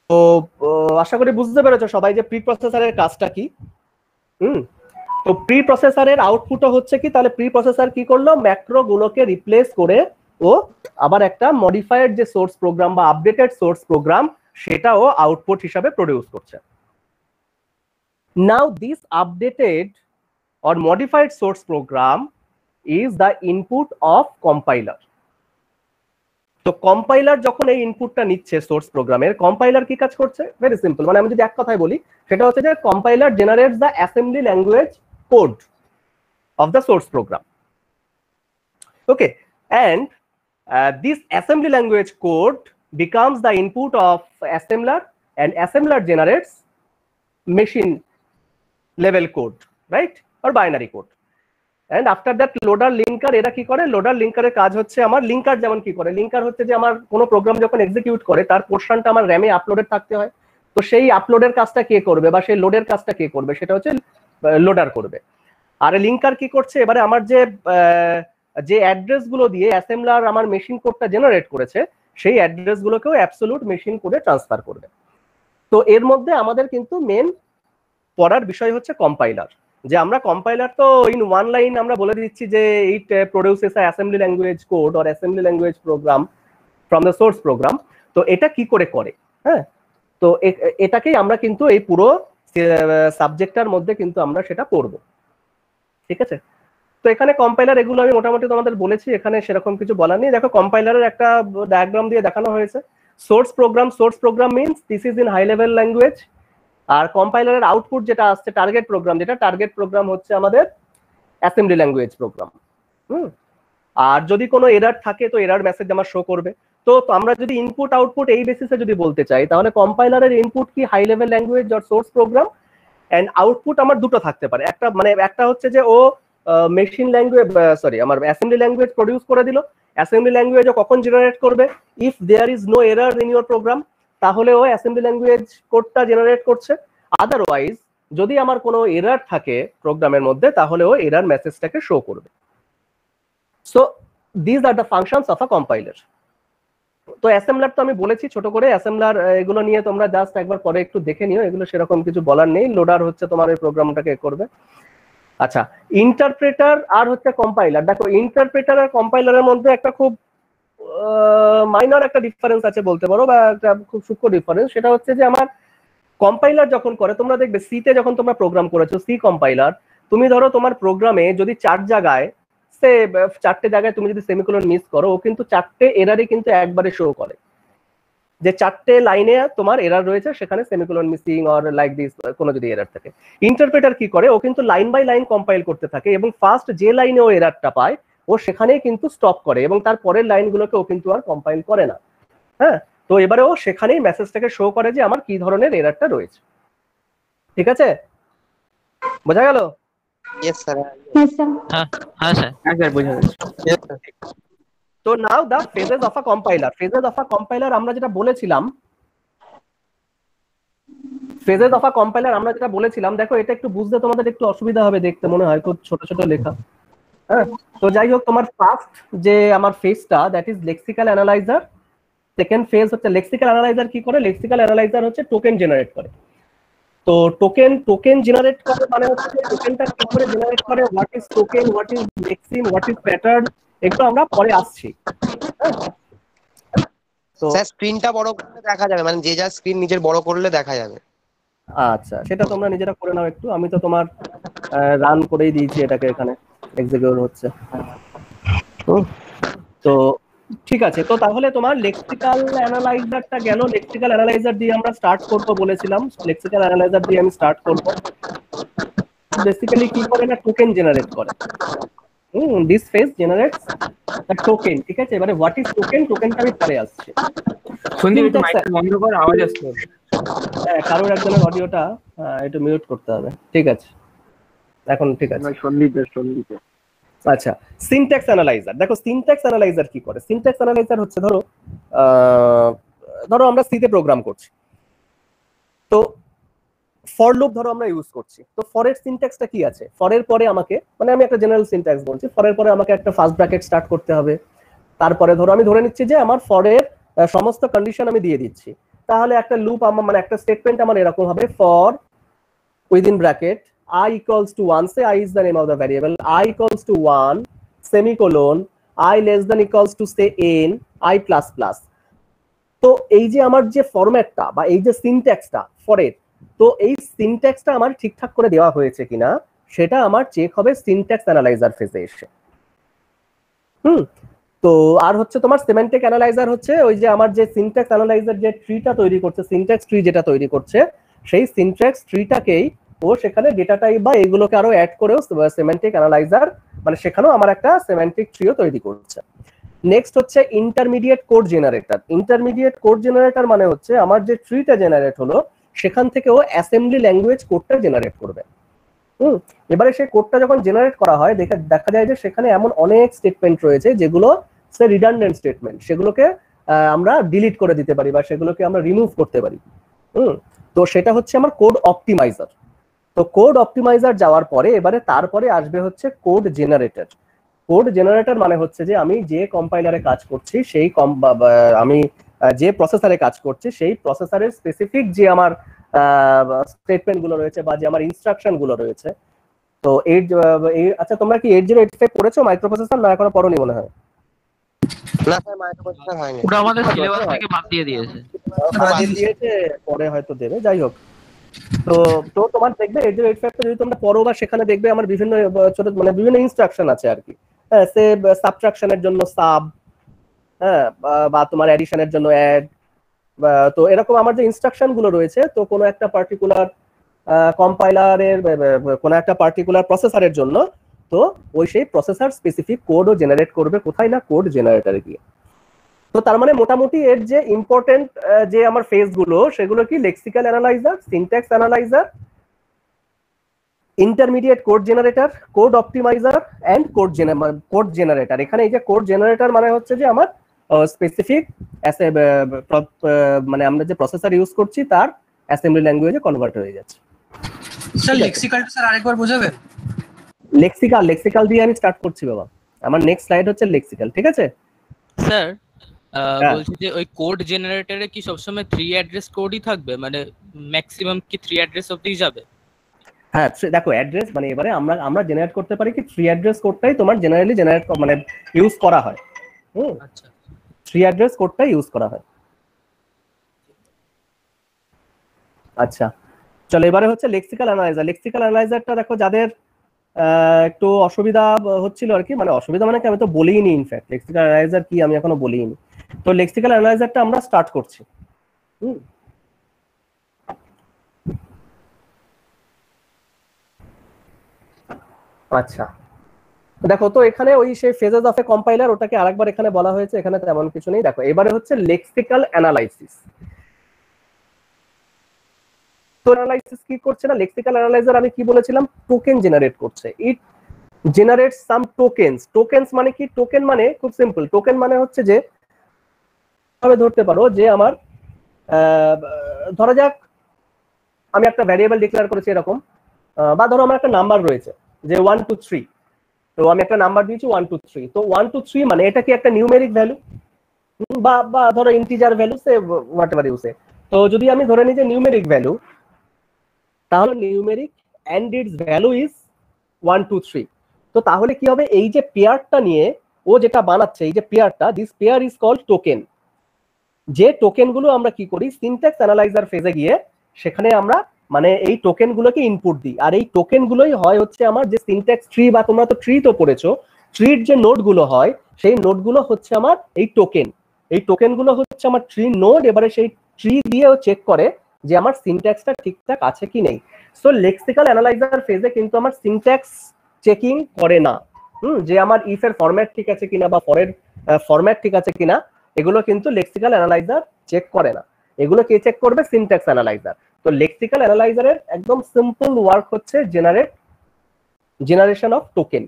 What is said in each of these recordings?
তো আশা করি বুঝতে পেরেছো সবাই যে প্রি প্রসেসরের কাজটা কি। তো প্রি প্রসেসরের আউটপুটও হচ্ছে কি, তাহলে প্রি প্রসেসর কি করলো, ম্যাক্রো গুলোকে রিপ্লেস করে ও আবার একটা মডিফাইড যে সোর্স প্রোগ্রাম বা আপডেটেড সোর্স প্রোগ্রাম সেটাও আউটপুট হিসাবে প্রডিউস করছে। Now this updated or modified source program is the input of compiler. তো কম্পাইলার যখন এই ইনপুটটা নিচ্ছে সোর্স প্রোগ্রামের, কম্পাইলার কি কাজ করছে, ভেরি সিম্পল, মানে আমি যদি এক কথায় বলি সেটা হচ্ছে যে compiler generates the assembly language code of the source program. Okay, and this assembly language code becomes the input of assembler, and assembler generates machine level code, right, or binary code. And after that loader linker এরা কি করে, loader লিঙ্কারের কাজ হচ্ছে আমার, linker যেমন কি করে, linker হচ্ছে যে আমার কোনো প্রোগ্রাম যখন এক্সিকিউট করে তার পোর্শনটা আমার র্যামে আপলোডেড থাকতে হয়, তো সেই আপলোডের কাজটা কে করবে বা সেই লোডের কাজটা কে করবে, সেটা হচ্ছে লোডার করবে। আর লিঙ্কার কি করছে, এবারে আমার যে অ্যাড্রেস গুলো দিয়ে অ্যাসেম্বলার আমার মেশিন কোডটা জেনারেট করেছে সেই অ্যাড্রেস গুলোকেও অ্যাবসলিউট মেশিন কোডে ট্রান্সফার করবে। তো এর মধ্যে আমাদের কিন্তু মেন পড়ার বিষয় হচ্ছে কম্পাইলার, যে আমরা কম্পাইলার তো ইন ওয়ান লাইন আমরা বলে দিচ্ছি যে it produces a assembly language code or assembly language program from the source program. তো এটা কি করে করে, হ্যাঁ, তো এটাকেই আমরা কিন্তু এই পুরো সাবজেক্টটার মধ্যে কিন্তু আমরা সেটা পড়বো, ঠিক আছে। তো এখানে কম্পাইলার এগুলো আমি মোটামুটি তোমাদের বলেছি, এখানে সেরকম কিছু বলার নেই। দেখো কম্পাইলারের একটা ডায়াগ্রাম দিয়ে দেখানো হয়েছে। Source program means this is in high level language, আর কম্পাইলারের আউটপুট যেটা আসছে টার্গেট প্রোগ্রাম, যেটা টার্গেট প্রোগ্রাম হচ্ছে আমাদের অ্যাসেম্বলি ল্যাঙ্গুয়েজ প্রোগ্রাম। আর যদি কোনো এরার থাকে তো এরার মেসেজ আমার শো করবে। তো আমরা যদি ইনপুট আউটপুট এই বেসিসে যদি বলতে চাই, তাহলে কম্পাইলারের ইনপুট কি high level language or source program, and output আমার দুটো থাকতে পারে। একটা হচ্ছে যে ও মেশিন ল্যাঙ্গুয়েজ আমার অ্যাসেম্বলি ল্যাঙ্গুয়েজ প্রডিউস করে দিল। অ্যাসেম্বলি ল্যাঙ্গুয়েজও কখন জেনারেট করবে, if there is no error in your program, তাহলে ও অ্যাসেম্বলি ল্যাঙ্গুয়েজ কোডটা জেনারেট করছে। আদারওয়াইজ যদি আমার কোনো এরার থাকে প্রোগ্রামের মধ্যে, তাহলে ও এরার মেসেজটাকে শো করবে। So this are the functions of a compiler. তো অ্যাসেম্বলার তো আমি বলেছি ছোট করে, অ্যাসেম্বলার এগুলো নিয়ে তোমরা জাস্ট একবার পরে একটু দেখে নিও, এগুলো সেরকম কিছু বলার নেই। লোডার হচ্ছে তোমার এই প্রোগ্রামটাকে করবে। আচ্ছা, ইন্টারপ্রেটার আর হচ্ছে কম্পাইলার। দেখো ইন্টারপ্রেটার আর কম্পাইলারের মধ্যে একটা খুব মাইনর একটা ডিফারেন্স আছে বলতে পারো, বা একটা খুব সূক্ষ্ম ডিফারেন্স। সেটা হচ্ছে যে আমার কম্পাইলার যখন করে, তোমরা দেখবে সিতে যখন তোমরা প্রোগ্রাম করেছো, সি কম্পাইলার, তুমি ধরো তোমার প্রোগ্রামে যদি 4 জায়গায় চারটে জায়গায় তুমি যদি সেমিকোলন মিস করো, ও কিন্তু 4টে এরারই কিন্তু একবারে শো করে, যে 4টে লাইনে তোমার এরার রয়েছে, সেখানে semicolon missing or like this কোনো যদি এরার থাকে। ইন্টারপ্রেটার কি করে, ও কিন্তু লাইন বাই লাইন কম্পাইল করতে থাকে, এবং ফার্স্ট যে লাইনে ও এরারটা পায় ও সেখানেই কিন্তু স্টপ করে, এবং তার পরের লাইনগুলোকে ও কিন্তু আর কম্পাইল করে না। হ্যাঁ, তো এবারে ও সেখানেই মেসেজটাকে শো করে যে আমার কি ধরনের এরারটা রয়েছে। ঠিক আছে, বোঝা গেল? Yes, sir. হ্যাঁ স্যার বোঝা যাচ্ছে। Yes, sir. তো now the phases of a compiler. Phases of a compiler আমরা যেটা বলেছিলাম, দেখো এটা একটু বুঝতে তোমাদের একটু অসুবিধা হবে, দেখতে মনে হয় খুব ছোট ছোট লেখা। হ্যাঁ, তো যাই হোক, তোমার ফার্স্ট যে আমার ফেজটা, that is lexical analyser. Second phase হচ্ছে লেক্সিক্যাল অ্যানালাইজার। কি করে লেক্সিক্যাল অ্যানালাইজার হচ্ছে টোকেন জেনারেট করে। তো টোকেন জেনারেট করে মানে হচ্ছে টোকেনটা কি করে জেনারেট করে, what is token, what is lexeme, what is pattern, এগুলো আমরা পরে আসছি। তো স্যার স্ক্রিনটা বড় করলে দেখা যাবে, মানে যে যা স্ক্রিন নিজের বড় করলে দেখা যাবে। আচ্ছা, সেটা তোমরা নিজেরা করে নাও একটু, আমি তো তোমার রান করেই দিয়েছি এটাকে, এখানে এক্সিকিউট হচ্ছে। তো ঠিক আছে, তো তাহলে তোমার লেক্সিক্যাল অ্যানালাইজারটা গেল। লেক্সিক্যাল অ্যানালাইজার দিয়ে আমরা স্টার্ট করব বলেছিলাম, লেক্সিক্যাল অ্যানালাইজার দিয়ে আমি স্টার্ট করব। বেসিক্যালি কি করে না, টোকেন জেনারেট করে। This phase generates the token. ঠিক আছে, এবারে হোয়াট ইজ টোকেন, টোকেনটা আমি পরে আসছি। সন্দীপ একটু মাইকটা বন্ধ কর, আওয়াজ আসছে। হ্যাঁ, কারোর একজনের অডিওটা একটু মিউট করতে হবে। ঠিক আছে, এখন ঠিক আছে। সন্দীপ আচ্ছা, সিনট্যাক্স অ্যানালাইজার। দেখো সিনট্যাক্স অ্যানালাইজার কি করে। সিনট্যাক্স অ্যানালাইজার হচ্ছে ধরো আমরা সিতে প্রোগ্রাম করছি, তো ফর লুপ ধরো আমরা ইউজ করছি। তো ফরের সিনট্যাক্সটা কি আছে, ফরের পরে আমাকে, মানে আমি একটা জেনারেল সিনট্যাক্স বলছি, ফরের পরে আমাকে একটা ফার্স্ট ব্র্যাকেট স্টার্ট করতে হবে। তারপরে ধরো আমি ধরে নিচ্ছি যে আমার ফরের সমস্ত কন্ডিশন আমি দিয়ে দিচ্ছি, তাহলে একটা লুপ আমার মানে একটা স্টেটমেন্ট আমার এরকম হবে, for within bracket I equals to 1, say I is the name of the variable, I equals to 1 semicolon I less than equals to say n I plus plus। তো এই যে আমার যে ফরম্যাটটা বা এই যে সিনট্যাক্সটা ফরের, তো এই সিনট্যাক্সটা আমার ঠিকঠাক করে দেওয়া হয়েছে কিনা সেটা আমার চেক হবে সিনট্যাক্স অ্যানালাইজার ফেজে এসে। তো আর হচ্ছে তোমার সেমান্টিক অ্যানালাইজার হচ্ছে ওই যে আমার যে সিনট্যাক্স অ্যানালাইজার যে ট্রিটা তৈরি করছে, সিনট্যাক্স ট্রি যেটা তৈরি করছে, সেই সিনট্যাক্স ট্রিটাকেই ও সেখানে ডেটা টাইপ বা এগুলোকে আরো অ্যাড করেও সেমান্টিক অ্যানালাইজার মানে সেখানেও আমার একটা সেমান্টিক ট্রিও তৈরি করছে। নেক্সট হচ্ছে intermediate code generator. Intermediate code generator মানে হচ্ছে আমার যে ট্রিটা জেনারেট হলো সেখান থেকে ও অ্যাসেম্বলি ল্যাঙ্গুয়েজ কোডটা জেনারেট করবে। এবারে সেই কোডটা যখন জেনারেট করা হয় দেখা যায় যে সেখানে এমন অনেক স্টেটমেন্ট রয়েছে যেগুলো রিডান্ডেন্ট স্টেটমেন্ট, সেগুলোকে আমরা ডিলিট করে দিতে পারি বা সেগুলোকে আমরা রিমুভ করতে পারি। তো সেটা হচ্ছে আমার কোড অপটিমাইজার। তো কোড অপটিমাইজার যাওয়ার পরে এবারে তারপরে আসবে হচ্ছে কোড জেনারেটর। কোড জেনারেটর মানে হচ্ছে যে আমি যে কম্পাইলারে কাজ করছি সেই আমি যে প্রসেসরে কাজ করছি সেই প্রসেসরের স্পেসিফিক যে আমার স্টেটমেন্ট গুলো রয়েছে বা যে আমার ইনস্ট্রাকশন গুলো রয়েছে। তো আচ্ছা তোমরা কি 8085 পড়েছো মাইক্রোপ্রসেসর না এখনো পড়োনি মনে হয়? না স্যার মাইক্রোপ্রসেসর হয়নি, ওটা আমাদের সিলেবাস থেকে বাদ দিয়ে দিয়েছে, পরে হয়তো দেবে, যাই হোক। তো তো তোমার দেখবে 8085 যদি তোমরা পড়ো বা সেখানে দেখবে আমার বিভিন্ন ছোট মানে বিভিন্ন ইনস্ট্রাকশন আছে আর কি। হ্যাঁ, সে সাবট্রাকশনের জন্য সাব, হ্যাঁ, বা তোমার অ্যাডিশনের জন্য অ্যাড, তো এরকম আমার যে ইনস্ট্রাকশন গুলো রয়েছে, তো কোনো একটা পার্টিকুলার কম্পাইলারের কোনো একটা পার্টিকুলার প্রসেসরের জন্য তো ওই সেই প্রসেসর স্পেসিফিক কোডও জেনারেট করবে কোথায় না কোড জেনারেটরে গিয়ে। তো তার মানে মোটামুটি এর যে ইম্পর্টেন্ট যে আমার ফেজ গুলো সেগুলো কি lexical analyser, syntax analyser, intermediate code generator, code optimiser and code generator. এখানে এই যে কোড জেনারেটর মানে হচ্ছে যে আমার স্পেসিফিক মানে আমরা যে প্রসেসর ইউজ করছি তার অ্যাসেম্বলি ল্যাঙ্গুয়েজে কনভার্ট হয়ে যাচ্ছে। স্যার লেক্সিক্যালটা স্যার আরেকবার বোঝাবেন? লেক্সিক্যাল দিয়ে আমি স্টার্ট করছি বাবা। আমার নেক্সট স্লাইড হচ্ছে লেক্সিক্যাল, ঠিক আছে স্যার? বলছি যে ওই কোড জেনারেটরে কি সবসময় 3 অ্যাড্রেস কোডই থাকবে, মানে ম্যাক্সিমাম কি 3 অ্যাড্রেস অবধি যাবে? হ্যাঁ দেখো অ্যাড্রেস মানে এবারে আমরা জেনারেট করতে পারি কি 3 অ্যাড্রেস কোডটাই তোমার জেনারেলি জেনারেট মানে ইউজ করা হয়। আচ্ছা, 3 অ্যাড্রেস কোডটাই ইউজ করা হয়। আচ্ছা চলো এবারে হচ্ছে লেক্সিক্যাল অ্যানালাইজার। লেক্সিক্যাল অ্যানালাইজারটা দেখো যাদের একটু অসুবিধা হচ্ছিল আর কি, মানে অসুবিধা মানে কি আমি তো বলিনি, ইনফ্যাক্ট লেক্সিক্যাল অ্যানালাইজার কি আমি এখনো বলিনি। তো লেক্সিক্যাল অ্যানালাইজারটা আমরা স্টার্ট করছি। আচ্ছা দেখো তো এখানে ওই সেই ফেজেস অফ এ কম্পাইলার ওটাকে আরেকবার এখানে বলা হয়েছে, এখানে তেমন কিছু নেই। দেখো এবারে হচ্ছে লেক্সিক্যাল অ্যানালাইসিস। তো অ্যানালাইসিস কি করছে না, লেক্সিক্যাল অ্যানালাইজার আমি কি বলেছিলাম, টোকেন জেনারেট করছে। It generate some tokens. Tokens মানে কি? টোকেন মানে খুব সিম্পল, টোকেন মানে হচ্ছে যে ভাবে ধরতে পারো যে আমার ধরা যাক আমি একটা ভ্যারিয়েবল ডিক্লেয়ার করেছি এরকম, বা ধরো আমার একটা নাম্বার রয়েছে যে 1 2 3, তো আমি একটা নাম্বার দিয়েছি 1 2 3। তো 1 2 3 মানে এটা কি একটা নিউমেরিক ভ্যালু বা ধরো integer value, say whatever you say. তো যদি আমি ধরে নিই যে নিউমেরিক ভ্যালু, তাহলে numeric and its value is 1 2 3। তো তাহলে কি হবে, এই যে পেয়ারটা নিয়ে ও যেটা বানাচ্ছে, এই যে পেয়ারটা, this pair is called token. যে টোকেন গুলো আমরা কি করি সিনট্যাক্স অ্যানালাইজার ফেজে গিয়ে সেখানে আমরা মানে এই টোকেন গুলোকে ইনপুট দিই, আর এই টোকেন গুলোই হয় হচ্ছে আমার যে সিনট্যাক্স ট্রি, বা তোমরা তো ট্রি তো পড়েছো, ট্রির যে নোড গুলো হয় সেই নোড গুলো হচ্ছে আমার এই টোকেন। এই টোকেন গুলো হচ্ছে আমার ট্রি নোড। এবারে সেই ট্রি দিয়েও চেক করে যে আমার সিনট্যাক্সটা ঠিকঠাক আছে কি নেই। সো লেক্সিক্যাল অ্যানালাইজার ফেজে কিন্তু আমার সিনট্যাক্স চেকিং করে না, যে আমার ইফ এর ফরম্যাট ঠিক আছে কিনা বা ফর এর ফরম্যাট ঠিক আছে কিনা, এগুলো কিন্তু লেক্সিক্যাল অ্যানালাইজার চেক করে না। এগুলো কে চেক করবে? Syntax analyser. তো লেক্সিক্যাল অ্যানালাইজারের একদম সিম্পল ওয়ার্ক হচ্ছে জেনারেশন অফ টোকেন,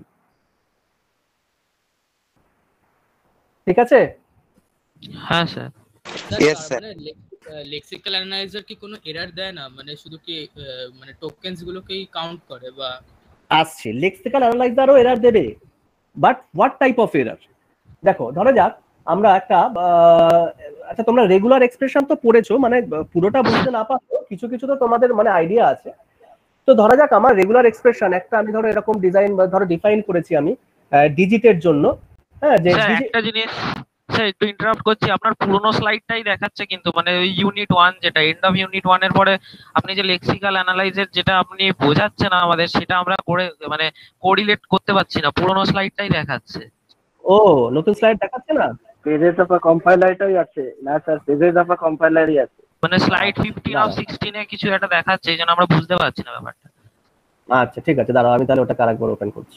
ঠিক আছে? হ্যাঁ sir. Yes, sir. Lexical analyser কি কোনো এরর দেয় না, মানে শুধু কি মানে টোকেনস গুলোকেই কাউন্ট করে? বা আসছে লেক্সিক্যাল অ্যানালাইজারও এরর দেবে, but what type of error? দেখো ধরা যাক আমরা একটা আচ্ছা তোমরা রেগুলার এক্সপ্রেশন তো পড়েছো, মানে পুরোটা বুঝতে না পারলেও কিছু কিছু তো তোমাদের মানে আইডিয়া আছে। তো ধরা যাক আমার রেগুলার এক্সপ্রেশন একটা আমি ধরো এরকম ডিজাইন বা ধরো ডিফাইন করেছি আমি ডিজিটের জন্য। হ্যাঁ, যে স্যার একটা জিনিস স্যার একটু ইন্টারাপ্ট করছি, আপনার পুরোনো স্লাইডটাই দেখাচ্ছে কিন্তু, মানে ওই ইউনিট 1 যেটা এন্ড অফ ইউনিট 1 এর পরে আপনি যে লেক্সিক্যাল অ্যানালাইজের যেটা আপনি বোঝাচ্ছেন আমাদের, সেটা আমরা করে মানে কোরিলেট করতে পারছি না, পুরোনো স্লাইডটাই দেখাচ্ছে। ও নতুন স্লাইড দেখাচ্ছে না? পেজেস অফ কম্পাইলারটাই আছে না স্যার, পেজেস অফ কম্পাইলারই আছে। মানে স্লাইড 15 অফ 16 এ কিছু একটা দেখাচ্ছে, এই জন্য আমরা বুঝতে পারছি না ব্যাপারটা। আচ্ছা ঠিক আছে, দাঁড়াও আমি তাহলে ওটাকে আরেকবার ওপেন করছি।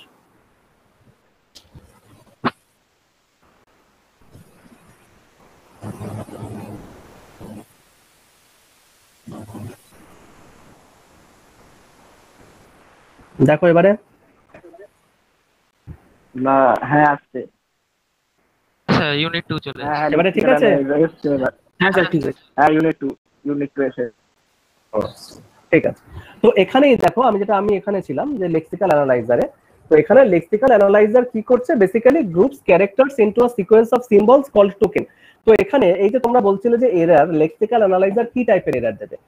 দেখো এবারে না হ্যাঁ আসছে, স্যার ইউনিট 2 চলে হ্যাঁ এসেছে। এবারে ঠিক আছে? হ্যাঁ স্যার ঠিক আছে। হ্যাঁ ইউনিট টু এসে। ঠিক আছে, তো এখানেই দেখো আমি এখানে ছিলাম যে লেক্সিক্যাল অ্যানালাইজারে। তো এখানে লেক্সিক্যাল অ্যানালাইজার কি করছে, basically groups characters into a sequence of symbols called token. তো এখানে এই যে তোমরা বলছিলে যে এরর, লেক্সিক্যাল অ্যানালাইজার কি টাইপের এরর দেবে?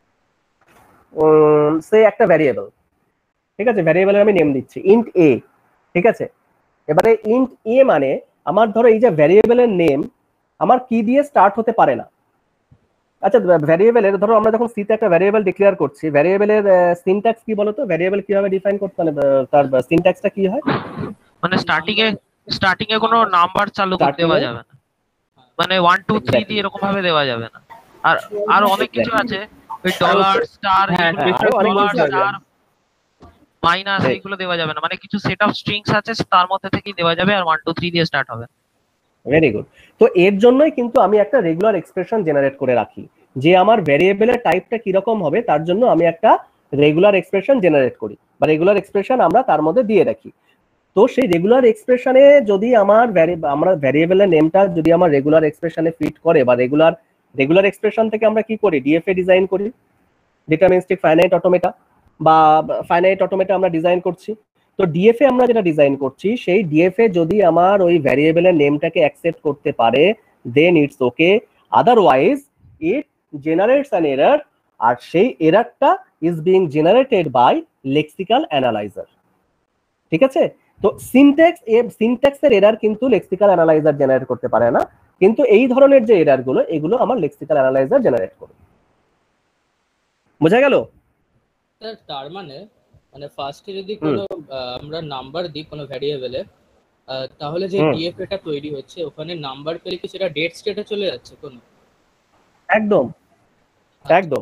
সে একটা ভ্যারিয়েবল, ঠিক আছে, ভ্যারিয়েবলের আমি নেম দিচ্ছি ইন্ট এ, ঠিক আছে। এবারে ইন্ট এ মানে আমার ধরো এই যে ভ্যারিয়েবলের নেম আমার কি দিয়ে স্টার্ট হতে পারে না। আচ্ছা ভ্যারিয়েবলের ধরো আমরা যখন সিতে একটা ভ্যারিয়েবল ডিক্লেয়ার করছি, ভ্যারিয়েবলের সিনট্যাক্স কি বলতো? ভ্যারিয়েবল কিভাবে ডিফাইন করতে, মানে তার সিনট্যাক্সটা কি হয়? মানে স্টার্টিং এ কোনো নাম্বার চালু করতে দেওয়া যাবে না, মানে 1 2 3 দিয়ে এরকম ভাবে দেওয়া যাবে না। আর অনেক কিছু আছে, ওই ডলার স্টার স্টার মাইনাস এইগুলো দেওয়া যাবে না, মানে কিছু সেট অফ স্ট্রিংস আছে তার মধ্যে থেকেই দেওয়া যাবে, আর 1 2 3 দিয়ে স্টার্ট হবে। Very good. তো এর জন্যই কিন্তু আমি একটা রেগুলার এক্সপ্রেশন জেনারেট করে রাখি, যে আমার ভ্যারিয়েবলের টাইপটা কিরকম হবে তার জন্য আমি একটা রেগুলার এক্সপ্রেশন জেনারেট করি, বা রেগুলার এক্সপ্রেশন আমরা তার মধ্যে দিয়ে রাখি। তো সেই রেগুলার এক্সপ্রেশনে যদি আমার ভ্যারিয়েবলের নেমটা যদি আমার রেগুলার এক্সপ্রেশনে ফিট করে, বা রেগুলার এক্সপ্রেশন থেকে আমরা কি করি, ডিএফএ ডিজাইন করি, ডিটারমিনিস্টিক ফাইনাইট অটোমেটা, বা ফাইনাইট অটোমেটা আমরা ডিজাইন করছি। তো ডিএফএ আমরা যেটা ডিজাইন করছি, সেই ডিএফএ যদি আমার ওই ভ্যারিয়েবলের নেমটাকে অ্যাকসেপ্ট করতে পারে, then it's okay, otherwise it generates an error, আর সেই এররটা is being generated by lexical analyser. ঠিক আছে, তো সিনট্যাক্সের এরর কিন্তু লেক্সিক্যাল অ্যানালাইজার জেনারেট করতে পারে না, কিন্তু এই ধরনের যে এরর গুলো, এগুলো আমার লেক্সিক্যাল অ্যানালাইজার জেনারেট করে। বোঝা গেল? স্যার তার মানে ফার্স্টে যদি কোনো আমরা নাম্বার দিই কোনো ভ্যারিয়েবলে, তাহলে যে ডিএফএ টা তৈরি হচ্ছে ওখানে নাম্বার পেলে কি সেটা ডেট স্টেটে চলে যাচ্ছে কোনো? একদম একদম।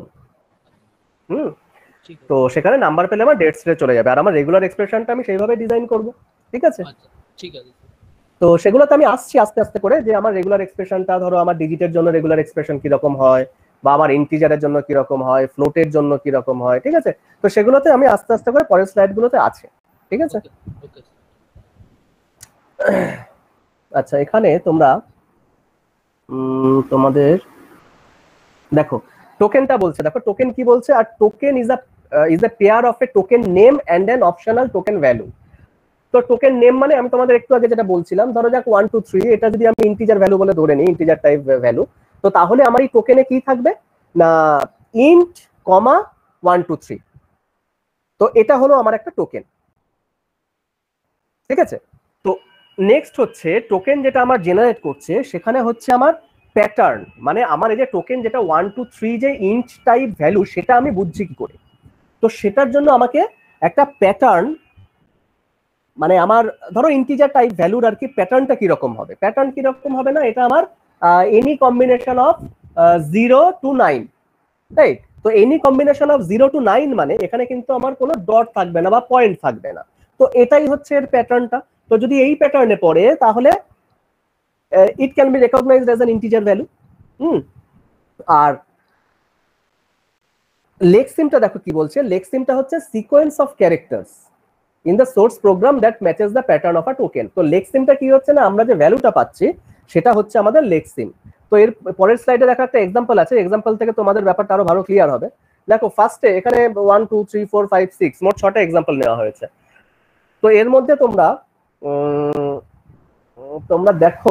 তো সেখানে নাম্বার পেলে আমার ডেট স্টেটে চলে যাবে, আর আমার রেগুলার এক্সপ্রেশনটা আমি সেইভাবে ডিজাইন করব। ঠিক আছে, ঠিক আছে। তো সেগুলোতে আমি আসছি আস্তে আস্তে করে, যে আমার রেগুলার এক্সপ্রেশনটা ধরো আমার ডিজিটের জন্য রেগুলার এক্সপ্রেশন কিরকম হয়, বা আমার ইন্টিজারের জন্য কিরকম হয়, ফ্লোটের জন্য কিরকম হয়। ঠিক আছে, তো সেগুলোতে আমি আস্তে আস্তে করে পরের স্লাইডগুলোতে আছে। ঠিক আছে, আচ্ছা এখানে তোমরা তোমাদের দেখো টোকেনটা বলছে, দেখো টোকেন কি বলছে, আর token is a pair of a token name and an optional token value. তো টোকেন নেম মানে আমি তোমাদের একটু আগে যেটা বলছিলাম, ধরো যাক 1 2 3, এটা যদি আমি ইন্টিজার ভ্যালু বলে ধরে নিই, ইন্টিজার টাইপ ভ্যালু, তো তাহলে আমার এই টোকেনে কি থাকবে না, ইন্ট কমা 1 2 3। তো এটা হলো আমার একটা টোকেন। ঠিক আছে, তো নেক্সট হচ্ছে টোকেন যেটা আমার জেনারেট করছে, সেখানে হচ্ছে আমার প্যাটার্ন, মানে আমার এই যে টোকেন যেটা 1 2 3 যে ইন্ট টাইপ ভ্যালু, সেটা আমি বুঝছি কি করে। তো সেটার জন্য আমাকে একটা প্যাটার্ন, মানে আমার ধরো ইন্টিজার টাইপ ভ্যালুর আর কি প্যাটার্নটা কিরকম হবে, প্যাটার্ন কিরকম হবে না, এটা আমার any combination of 0 to 9, right. তো এনি কম্বিনেশন অফ 0 to 9 মানে এখানে কিন্তু আমার কোনো ডট থাকবে না বা পয়েন্ট থাকবে না। তো এটাই হচ্ছে এর প্যাটার্নটা। তো যদি এই প্যাটার্নে পড়ে তাহলে it can be recognised as an integer value. আর লেক্সিমটা দেখো কি বলছে, লেক্সিমটা হচ্ছে sequence of characters in the source program that matches the pattern of a token. তো লেক্সিমটা কি হচ্ছে না, আমরা যে ভ্যালুটা পাচ্ছি সেটা হচ্ছে আমাদের লেক্সিম। তো এর পরের স্লাইডে দেখো একটা এক্সাম্পল আছে, এক্সাম্পল থেকে তোমাদের ব্যাপারটা আরো ভালো ক্লিয়ার হবে। দেখো ফার্স্টে এখানে 1 2 3 4 5 6 মোট 6টা এক্সাম্পল নেওয়া হয়েছে। তো এর মধ্যে তোমরা দেখো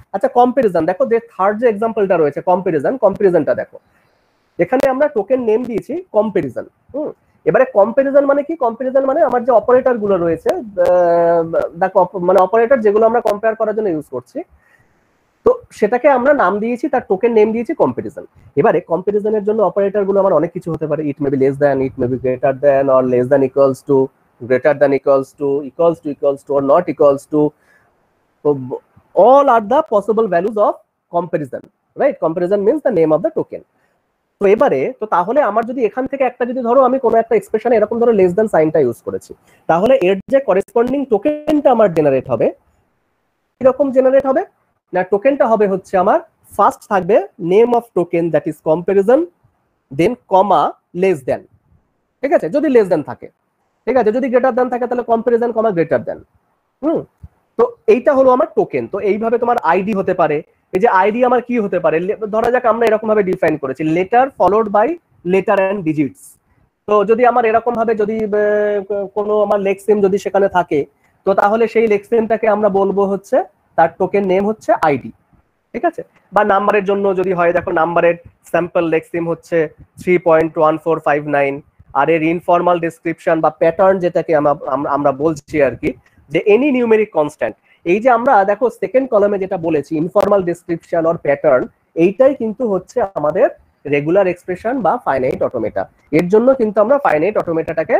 আচ্ছা কম্পারিজন দেখো, যে থার্ড যে এক্সাম্পলটা রয়েছে কম্পারিজনটা দেখো, এখানে আমরা টোকেন নেম দিয়েছি কম্পারিজন। এবারে কম্পারিজন মানে কি? কম্পারিজন মানে আমার যে অপারেটর গুলো রয়েছে, দেখো মানে অপারেটর যেগুলো আমরা কম্পেয়ার করার জন্য ইউজ করছি, তো সেটাকে আমরা নাম দিয়েছি, তার টোকেন নেম দিয়েছি কম্পারিজন। এবারে কম্পারিজনের জন্য অপারেটর গুলো আমার অনেক কিছু হতে পারে, it may be less than, it may be greater than, or less than equals to, greater than equals to, or not equals to. So all are the possible values of comparison, right? Comparison means the name of the token. তো এবারে তো তাহলে আমার যদি এখান থেকে একটা, যদি ধরো আমি কোনো একটা এক্সপ্রেশনে এরকম ধরো লেস দ্যান সাইনটা ইউজ করেছি, তাহলে এর যে করেসপন্ডিং টোকেনটা আমার জেনারেট হবে, এরকম জেনারেট হবে না, টোকেনটা হবে হচ্ছে আমার ফার্স্ট থাকবে name of token that is comparison, then comma less than, ঠিক আছে? যদি লেস দ্যান থাকে, ঠিক আছে, যদি গ্রেটার দ্যান থাকে তাহলে কম্পারিজন কমা গ্রেটার দ্যান। তো এইটা হলো আমার টোকেন। তো এইভাবে তোমার আইডি হতে পারে। এই যে আইডি আমার কি হতে পারে, ধরা যাক আমরা এরকম ভাবে ডিফাইন করেছি letter followed by letter and digits. তো যদি আমার এরকম ভাবে যদি কোনো আমার লেক্সিম যদি সেখানে থাকে, তো তাহলে সেই লেক্সিমটাকে আমরা বলবো হচ্ছে তার টোকেন নেম হচ্ছে আইডি, ঠিক আছে? বা নাম্বারের জন্য যদি হয়, দেখো নাম্বারের স্যাম্পল লেক্সিম হচ্ছে 3.1459, আর এর ইনফর্মাল ডেসক্রিপশন বা প্যাটার্ন যেটাকে আমরা বলছি আর কি, যে এনি নিউমেরিক কনস্ট্যান্ট। এই যে আমরা দেখো সেকেন্ড কলামে যেটা বলেছি ইনফর্মাল ডেসক্রিপশন অর প্যাটার্ন, এইটাই কিন্তু হচ্ছে আমাদের রেগুলার এক্সপ্রেশন বা ফাইনাইট অটোমেটা। এর জন্য কিন্তু আমরা ফাইনাইট অটোমেটাটাকে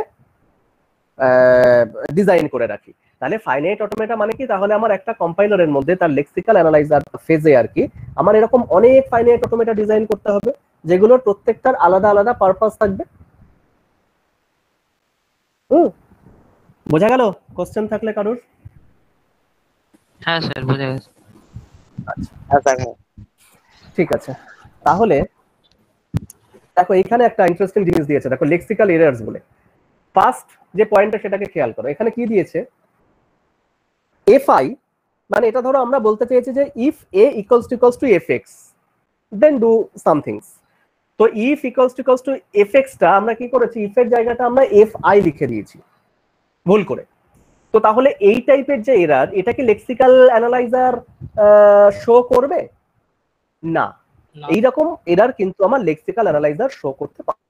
ডিজাইন করে রাখি। তাহলে ফাইনাইট অটোমেটা মানে কি? তাহলে আমার একটা কম্পাইলারের মধ্যে তার লেক্সিক্যাল অ্যানালাইজার ফেজে আর কি আমার এরকম অনেক ফাইনাইট অটোমেটা ডিজাইন করতে হবে, যেগুলোর প্রত্যেকটার আলাদা আলাদা পারপাস থাকবে। বোঝা গেল? কোশ্চেন থাকলে কারোর? হ্যাঁ স্যার বুঝে গেছে। আচ্ছা ঠিক আছে, তাহলে দেখো এখানে একটা ইন্টারেস্টিং জিনিস দিয়েছে, দেখো লেক্সিক্যাল এরার্স বলে। ফার্স্ট যে পয়েন্টটা সেটাকে খেয়াল করো, এখানে কি দিয়েছে? এফআই মানে এটা ধরো আমরা বলতে চেয়েছি যে if a equals to FX then do somethings. তো ইফ ইকুয়ালস টু এফএক্স টা আমরা কি করেছি, ইফ এর জায়গাটা আমরা এফআই লিখে দিয়েছি ভুল করে। তো তাহলে এই টাইপের যে এরার, এটা কি লেক্সিক্যাল অ্যানালাইজার শো করবে? না, এইরকম এরার কিন্তু আমার লেক্সিক্যাল অ্যানালাইজার শো করতে পারে।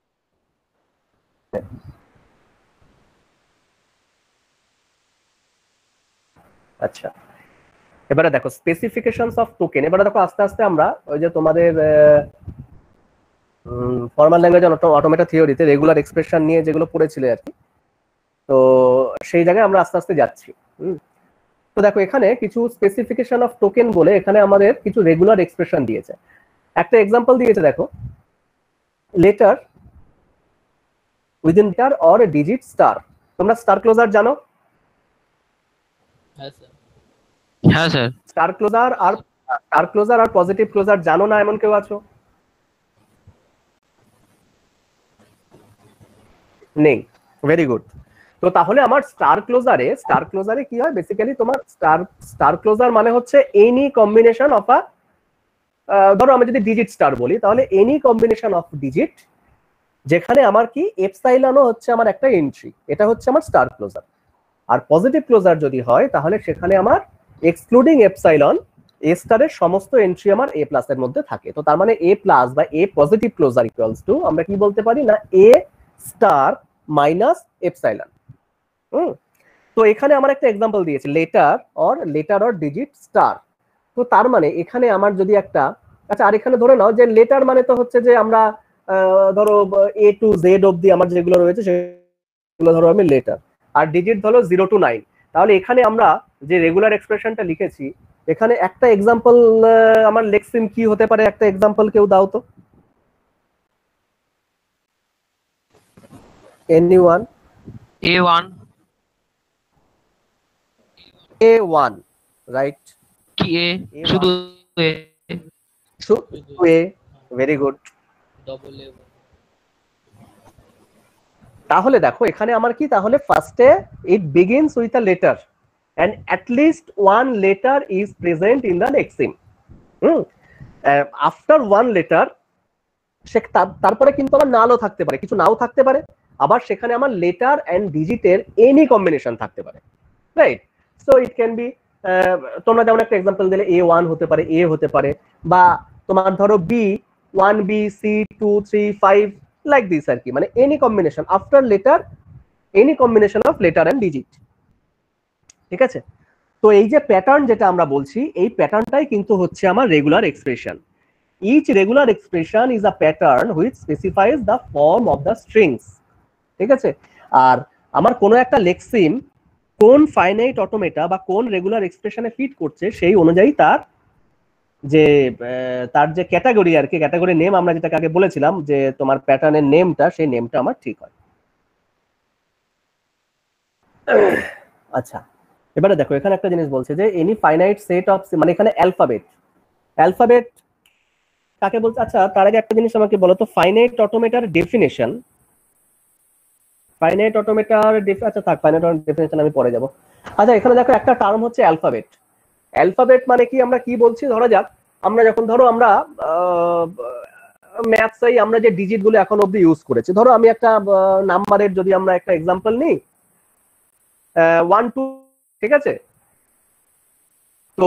আচ্ছা, এবারে দেখো স্পেসিফিকেশনস অফ টোকেন। এবারে দেখো আস্তে আস্তে আমরা ওই যে তোমাদের ফর্মাল ল্যাঙ্গুয়েজ অটোমেটা থিওরিতে রেগুলার এক্সপ্রেশন নিয়ে যেগুলো পড়েছিলে আর কি, তো সেই জায়গায় আমরা আস্তে আস্তে যাচ্ছি। তো দেখো এখানে কিছু স্পেসিফিকেশন অফ টোকেন বলে এখানে আমাদের কিছু রেগুলার এক্সপ্রেশন দিয়েছে। একটা এক্সাম্পল দিয়েছে দেখো, letter within letter or digit star. তোমরা স্টার ক্লোজার জানো? হ্যাঁ স্যার। স্টার ক্লোজার আর পজিটিভ ক্লোজার জানো না এমন কেউ আছো? নেই, ভেরি গুড। তো তাহলে আমার স্টার ক্লোজারে কি হয়, বেসিক্যালি তোমার স্টার ক্লোজার মানে হচ্ছে এনি কম্বিনেশন অফ ধরো আমি যদি ডিজিট স্টার বলি, তাহলে এনি কম্বিনেশন অফ ডিজিট যেখানে আমার কি এপসাইলনও হচ্ছে আমার একটা এন্ট্রি, এটা হচ্ছে আমার স্টার ক্লোজার। আর পজিটিভ ক্লোজার যদি হয় তাহলে সেখানে আমার এক্সক্লুডিং এপসাইলন এ স্টারের সমস্ত এন্ট্রি আমার এ প্লাস এর মধ্যে থাকে। তো তার মানে এ প্লাস বা a positive closure equals to আমরা কি বলতে পারি না, এ স্টার মাইনাস এপসাইলন। তো এখানে আমার একটা এক্সাম্পল দিয়েছে লেটার অর ডিজিট স্টার। তো তার মানে এখানে আমার যদি একটা, আচ্ছা আর এখানে ধরে নাও যে লেটার মানে তো হচ্ছে যে আমরা ধরো এ টু জেড অবধি আমার যেগুলো রয়েছে সেগুলো ধরো আমি লেটার, আর ডিজিট ধরো 0 to 9। তাহলে এখানে আমরা যে রেগুলার এক্সপ্রেশনটা লিখেছি, এখানে একটা এক্সাম্পল আমার লেক্সিম কি হতে পারে? একটা এক্সাম্পল কেউ দাও তো, এনিওয়ান? A1 রাইট, কি এ? শুধু এ? শুধু এ, ভেরি গুড। তাহলে দেখো এখানে আমার কি, তাহলে ফার্স্টে it begins with a letter and at least one letter is present in the lexeme. After one letter তারপরে কিন্তু আমার নালও থাকতে পারে, কিছু নাও থাকতে পারে, আবার সেখানে আমার লেটার এন্ড ডিজিটের এনি কম্বিনেশন থাকতে পারে, right? So it can be তোমরা যেমন একটা এক্সাম্পল দিলে A1 হতে পারে, A হতে পারে, বা তোমার ধরো B1 B C2 3 5 like this আর কি, মানে any combination after letter, any combination of letter and digit. ঠিক আছে, তো এই যে প্যাটার্ন যেটা আমরা বলছি, এই প্যাটার্নটাই কিন্তু হচ্ছে আমার regular expression. Each regular expression is a pattern which specifies the form of the strings. ঠিক আছে, আর আমার কোনো একটা লেক্সিম কোন ফাইনাইট অটোমেটা বা কোন রেগুলার এক্সপ্রেশনে ফিট করছে সেই অনুযায়ী তার যে ক্যাটাগরি আর কি, ক্যাটাগরি নেম আমরা যেটাকে আগে বলেছিলাম যে তোমার প্যাটার্নের নেমটা, সেই নেমটা আমার ঠিক হয়। আচ্ছা, এবারে দেখো এখানে একটা জিনিস বলছে যে এনি ফাইনাইট সেট অফ, মানে এখানে অ্যালফাবেট কাকে বলছে? আচ্ছা, তার আগে একটা জিনিস আমাকে বলো তো, ফাইনাইট অটোমেটার ডেফিনেশন, ফাইনাইট অটোমেটার আচ্ছা থাক, ফাইনাইট ডেফিনেশন আমি পরে যাব। আচ্ছা, এখানে দেখো একটা টার্ম হচ্ছে অ্যালফাবেট। অ্যালফাবেট মানে কি? আমরা কি বলছি, ধরা যাক আমরা যখন ধরো আমরা ম্যাথসে আমরা যে ডিজিট গুলো এখন অব্দি ইউজ করেছি, ধরো আমি একটা নাম্বারের যদি আমরা একটা এক্সাম্পল নিই 1 2, ঠিক আছে, তো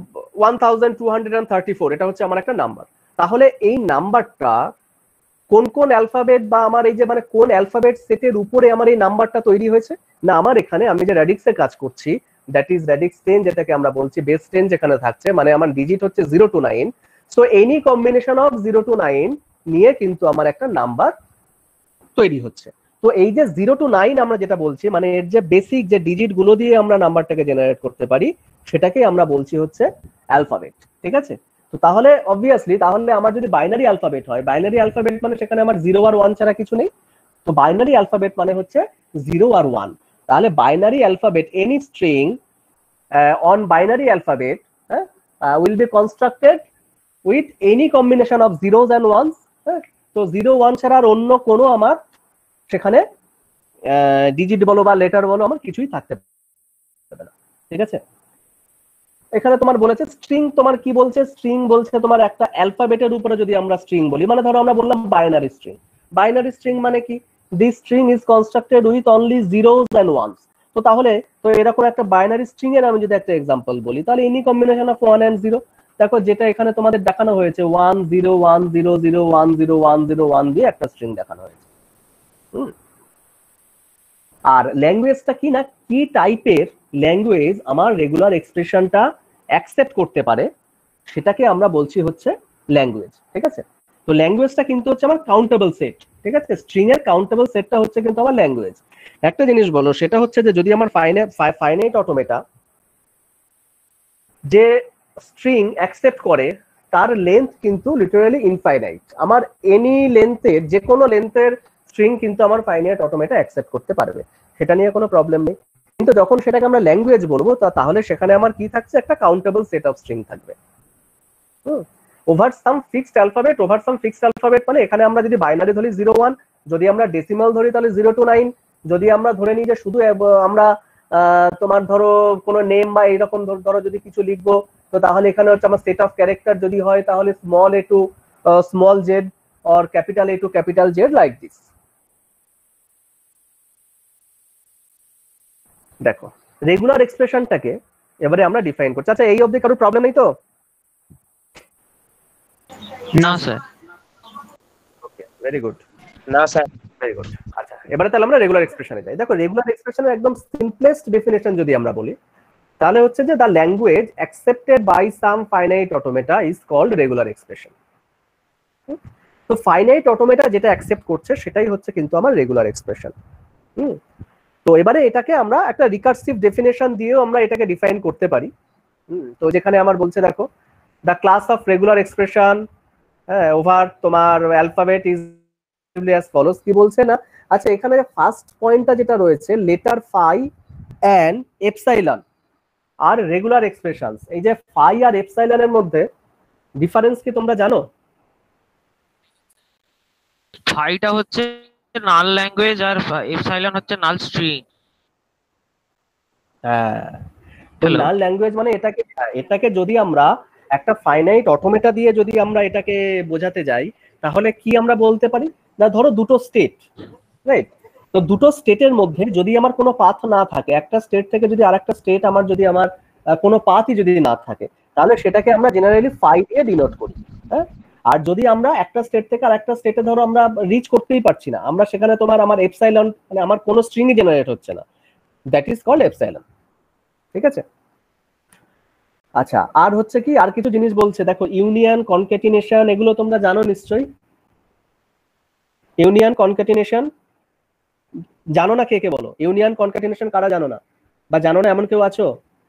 1234 এটা হচ্ছে আমার একটা নাম্বার। তাহলে এই নাম্বারটা কোন কোন অ্যালফাবেট বা আমার এই যে মানে কোন অ্যালফাবেট সেটের উপরে আমার এই নাম্বারটা তৈরি হয়েছে? না, আমার এখানে আমি যে রেডিক্সে কাজ করছি, দ্যাট ইজ রেডিক্স 10, যেটাকে আমরা বলছি বেস 10 যেখানে থাকছে, মানে আমার ডিজিট হচ্ছে 0 to 9। So any combination of 0 to 9 নিয়ে কিন্তু আমার একটা নাম্বার তৈরি হচ্ছে। তো এই যে 0 to 9 আমরা যেটা বলছি, মানে এর যে বেসিক যে ডিজিট গুলো দিয়ে আমরা নাম্বারটাকে জেনারেট করতে পারি, সেটাকে আমরা বলছি হচ্ছে অ্যালফাবেট। ঠিক আছে, তো তাহলে অবভিয়াসলি তাহলে আমার যদি বাইনারি অ্যালফাবেট হয়, বাইনারি অ্যালফাবেট মানে সেখানে আমার 0 আর 1 ছাড়া কিছু নেই। তো বাইনারি অ্যালফাবেট মানে হচ্ছে 0 আর 1। তাহলে binary alphabet, any string on binary alphabet will be constructed with any combination of zeros and ones. তো 0 1 ছাড়া আর অন্য কোনো আমার সেখানে ডিজিট বলো বা লেটার বলো আমার কিছুই থাকতে পারে না। ঠিক আছে, এখানে তোমার বলেছে স্ট্রিং, তোমার কি বলছে? স্ট্রিং বলছে তোমার একটা অ্যালফাবেটের উপরে যদি আমরা স্ট্রিং বলি, মানে ধরো আমরা বললাম বাইনারি স্ট্রিং। বাইনারি স্ট্রিং মানে কি? This string is constructed with only zeros and ones. তো তাহলে তো এরকম একটা বাইনারি স্ট্রিং এর আমি যদি একটা এক্সাম্পল বলি, তাহলে এনি কম্বিনেশন অফ 1 and 0। দেখো যেটা এখানে তোমাদের দেখানো হয়েছে 1 0 1 0 0 1 0 1 0 1 দিয়ে একটা স্ট্রিং দেখানো হয়েছে। আর ল্যাঙ্গুয়েজটা কি না, কি টাইপের ল্যাঙ্গুয়েজ আমার রেগুলার এক্সপ্রেশনটা অ্যাকসেপ্ট করতে পারে, সেটাকে আমরা বলছি হচ্ছে ল্যাঙ্গুয়েজ। ঠিক আছে, তো ল্যাঙ্গুয়েজটা কিন্তু হচ্ছে আমার কাউন্টেবল সেট। ঠিক আছে, স্ট্রিং এর কাউন্টেবল সেটটা হচ্ছে কিন্তু আমার ল্যাঙ্গুয়েজ। একটা জিনিস বলো, সেটা হচ্ছে যে যদি আমার ফাইনাইট অটোমেটা যে স্ট্রিং অ্যাকসেপ্ট করে, তার লেন্থ কিন্তু লিটারালি ইনফাইনাইট। আমার এনি লেন্থের, যে কোনো লেন্থের স্ট্রিং কিন্তু আমার ফাইনাইট অটোমেটা অ্যাকসেপ্ট করতে পারবে, সেটা নিয়ে কোনো প্রবলেম নেই। কিন্তু যখন সেটাকে আমরা ল্যাঙ্গুয়েজ বলবো, তাহলে সেখানে আমার কি থাকছে? একটা কাউন্টেবল সেট অফ স্ট্রিং থাকবে। Over some fixed alphabet, over some fixed alphabet মানে এখানে আমরা যদি বাইনারি ধরি 0 1, যদি আমরা ডেসিমাল ধরি তাহলে 0 to 9, যদি আমরা ধরে নিই যে শুধু আমরা তোমার ধরো কোনো নেম বা এইরকম ধরো যদি কিছু লিখবো, তো তাহলে এখানে হচ্ছে আমার সেট অফ ক্যারেক্টার যদি হয় তাহলে small a to small z or capital A to capital Z, like this। দেখো রেগুলার এক্সপ্রেশনটাকে এবারে আমরা ডিফাইন করছি। আচ্ছা, এই অবধি কারো প্রবলেম নেই তো? না স্যার। Okay, very good. না স্যার। Very good. আচ্ছা, এবারে তাহলে আমরা রেগুলার এক্সপ্রেশনে যাই। দেখো রেগুলার এক্সপ্রেশনের একদম সিম্পলেস্ট ডেফিনেশন যদি আমরা বলি, তাহলে হচ্ছে যে the language accepted by some finite automata is called regular expression. তো ফাইনাইট অটোমেটা যেটা অ্যাকসেপ্ট করছে সেটাই হচ্ছে কিন্তু আমার রেগুলার এক্সপ্রেশন। তো এবারে এটাকে আমরা একটা রিকার্সিভ ডেফিনেশন দিয়েও আমরা এটাকে ডিফাইন করতে পারি। তো যেখানে আমার বলছে দেখো the class of regular expression over তোমার অ্যালফাবেট ইজ অ্যাজ ফলোস। কি বলছে না? আচ্ছা, এখানে ফার্স্ট পয়েন্টটা যেটা রয়েছে লেটার ফাই এন্ড এপসাইলন আর রেগুলার এক্সপ্রেশনস, এই যে ফাই আর এপসাইলনের মধ্যে ডিফারেন্স কি তোমরা জানো? ফাইটা হচ্ছে নাল ল্যাঙ্গুয়েজ আর এপসাইলন হচ্ছে নাল স্ট্রিং। হ্যাঁ, তো নাল ল্যাঙ্গুয়েজ মানে এটাকে যদি আমরা একটা ফাইনাইট অটোমেটা দিয়ে যদি আমরা এটাকে বোঝাতে যাই, তাহলে কি আমরা বলতে পারি না, ধরো দুটো স্টেট, রাইট? তো দুটো স্টেটের মধ্যে যদি আমার কোনো পাথ না থাকে, একটা স্টেট থেকে যদি আরেকটা স্টেট আমার কোনো পাথই যদি না থাকে, তাহলে সেটাকে আমরা জেনারেলি 5 দিয়ে ডিনোট করি। হ্যাঁ, আর যদি আমরা একটা স্টেট থেকে আরেকটা স্টেটে ধরো আমরা রিচ করতেই পারছি না, আমরা সেখানে তোমার আমার এপসাইলন মানে আমার কোনো স্ট্রিংই জেনারেট হচ্ছে না, দ্যাট ইজ কল্ড এপসাইলন। ঠিক আছে, আচ্ছা আর হচ্ছে কি আর কিছু জিনিস বলছে, দেখো ইউনিয়ন, কনক্যাটিনেশন, এগুলো তোমরা জানো নিশ্চয়ই। ইউনিয়ন, কনক্যাটিনেশন জানো না? কে কে বলো ইউনিয়ন, কনক্যাটিনেশন কারা জানো না বা জানো না এমন কেউ আছো?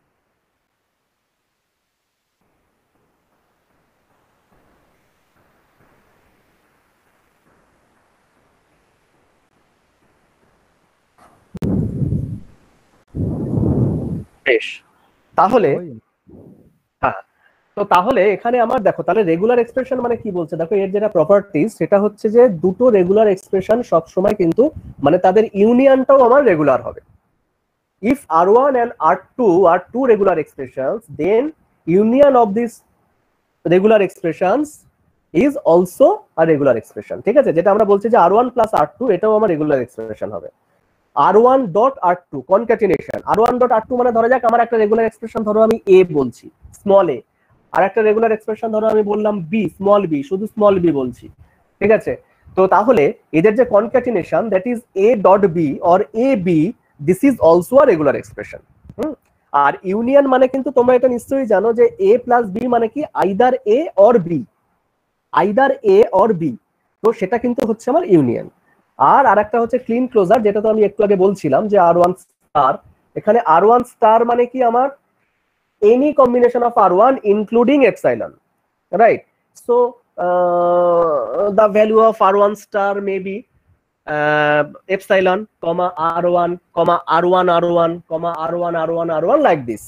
বেশ, তাহলে হ্যাঁ, তো তাহলে এখানে আমার দেখো তাহলে রেগুলার এক্সপ্রেশন মানে কি বলছে, দেখো এর যেটা প্রপার্টিজ সেটা হচ্ছে যে দুটো রেগুলার এক্সপ্রেশন সব সময় কিন্তু মানে তাদের ইউনিয়নটাও আমার রেগুলার হবে। If R1 and R2 are two regular expressions, then union of these regular expressions is also a regular expression। ঠিক আছে, যেটা আমরা বলছি যে R1 plus R2 এটাও আমার রেগুলার এক্সপ্রেশন হবে। R1 dot R2 concatenation, R1 dot R2 মানে ধরা যাক আমার একটা রেগুলার এক্সপ্রেশন ধরো আমি A বলছি স্মল a, আর একটা রেগুলার এক্সপ্রেশন ধরো আমি বললাম B স্মল b, শুধু স্মল b বলছি। ঠিক আছে, তো তাহলে এদের যে concatenation that is A dot B or AB, this is also a regular expression. আর ইউনিয়ন মানে কিন্তু তোমরা এটা নিশ্চয়ই জানো যে A প্লাস B মানে কি either A or B, either A or B, তো সেটা কিন্তু হচ্ছে আমার ইউনিয়ন। আর আরেকটা হচ্ছে ক্লিন ক্লোজার, যেটা তো আমি একটু আগে বলছিলাম যে R1 স্টার, এখানে R1 স্টার মানে কি আমার any combination of R1 including epsilon, right? So the value of R1 star may be epsilon, comma R1, comma R1 R1, comma R1 R1 R1 like this.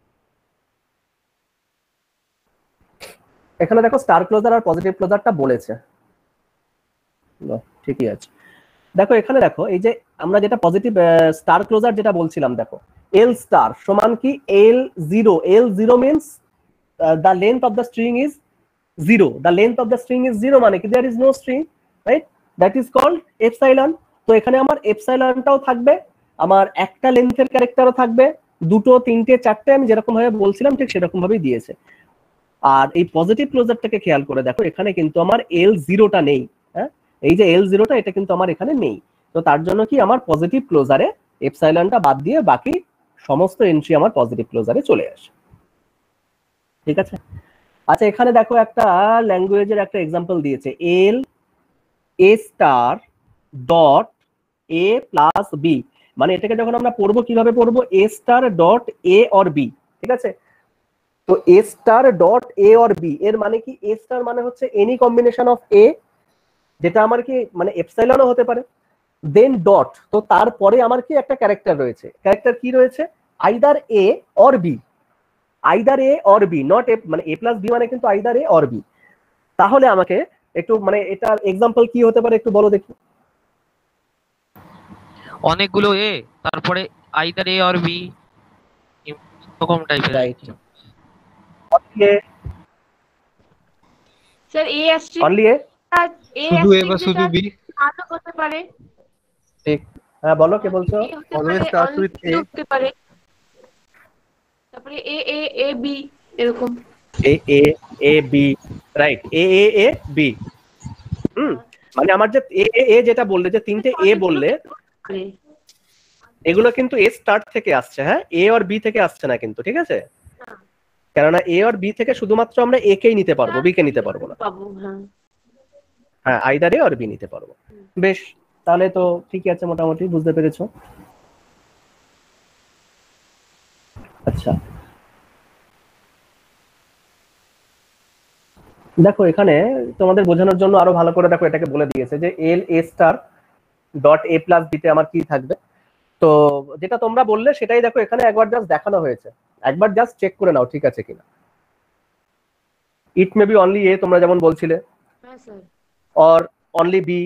এখানে দেখো star closure আর positive ক্লোজারটা বলেছে, ঠিকই আছে। দেখো এখানে দেখো এই যে আমরা যেটা পজিটিভ স্টার ক্লোজার যেটা বলছিলাম, দেখো L স্টার সমান কি L0, L0 means the length of the string is 0, the length of the string is 0 মানে কি there is no string, right? That is called epsilon। তো এখানে আমার এপসাইলনটাও থাকবে, আমার একটা লেন্থের ক্যারেক্টারও থাকবে, দুটো তিনটে চারটে আমি যেরকম ভাবে বলছিলাম ঠিক সেরকম ভাবেই দিয়েছে। আর এই পজিটিভ ক্লোজারটাকে খেয়াল করে দেখো এখানে কিন্তু আমার L0টা নেই। হ্যাঁ, এই যে L0টা এটা কিন্তু আমার এখানে নেই, তো তার জন্য কি আমার পজিটিভ ক্লোজারে এপসাইলনটা বাদ দিয়ে বাকি সমস্ত এন্ট্রি আমার পজিটিভ ক্লোজারে চলে আসে। ঠিক আছে, আচ্ছা এখানে দেখো একটা ল্যাঙ্গুয়েজের একটা এক্সাম্পল দিয়েছে, L A star dot A plus B, মানে এটাকে যখন আমরা পড়বো কিভাবে পড়বো, A star dot A or B। ঠিক আছে, তো A star dot A or B এর মানে কি, A স্টার মানে হচ্ছে এনি কম্বিনেশন অফ A, যেটা আমার কি মানে এপসাইলনও হতে পারে, দেন ডট, তো তারপরে আমার কি একটা ক্যারেক্টার রয়েছে, ক্যারেক্টার কি রয়েছে, either A or B, either A or B, not A, মানে A প্লাস B মানে কিন্তু আইদার A অর B। তাহলে আমাকে একটু মানে এটার এক্সাম্পল কি হতে পারে একটু বলো দেখি। অনেকগুলো এ, তারপরে আইদার এ অর বি, এরকম টাইপের। Right, sir A asterisk only A, শুধু এ বা শুধু বি আরও হতে পারে। ঠিক, হ্যাঁ বলো কে বলছো? অলওয়েজ স্টার্টস উইথ এ হতে পারে, তারপরে এ এ এ বি এরকম A A A B, right, A A A B. মানে আমার যে এ এ যেটা বললে যে তিনটে এ বললে এগুলো কিন্তু এ স্টার্ট থেকে আসছে, হ্যাঁ এ আর বি থেকে আসছে না কিন্তু। ঠিক আছে, কেননা এ আর বি থেকে শুধুমাত্র আমরা এ কেই নিতে পারবো, বি কে নিতে পারবো না। হ্যাঁ আইদার এ আর বি নিতে পারবো। বেশ, তাহলে তো ঠিকই আছে, মোটামুটি বুঝতে পেরেছো। আচ্ছা দেখো এখানে তোমাদের বোঝানোর জন্য আরো ভালো করে দেখো এটাকে বলে দিয়েছে যে L A star dot A plus B তে আমার কি থাকবে। তো যেটা তোমরা বললে সেটাই দেখো এখানে একবার জাস্ট দেখানো হয়েছে, একবার জাস্ট চেক করে নাও ঠিক আছে কিনা। ইট মে বি অনলি এ তোমরা যেমন বলছিলে, or only B,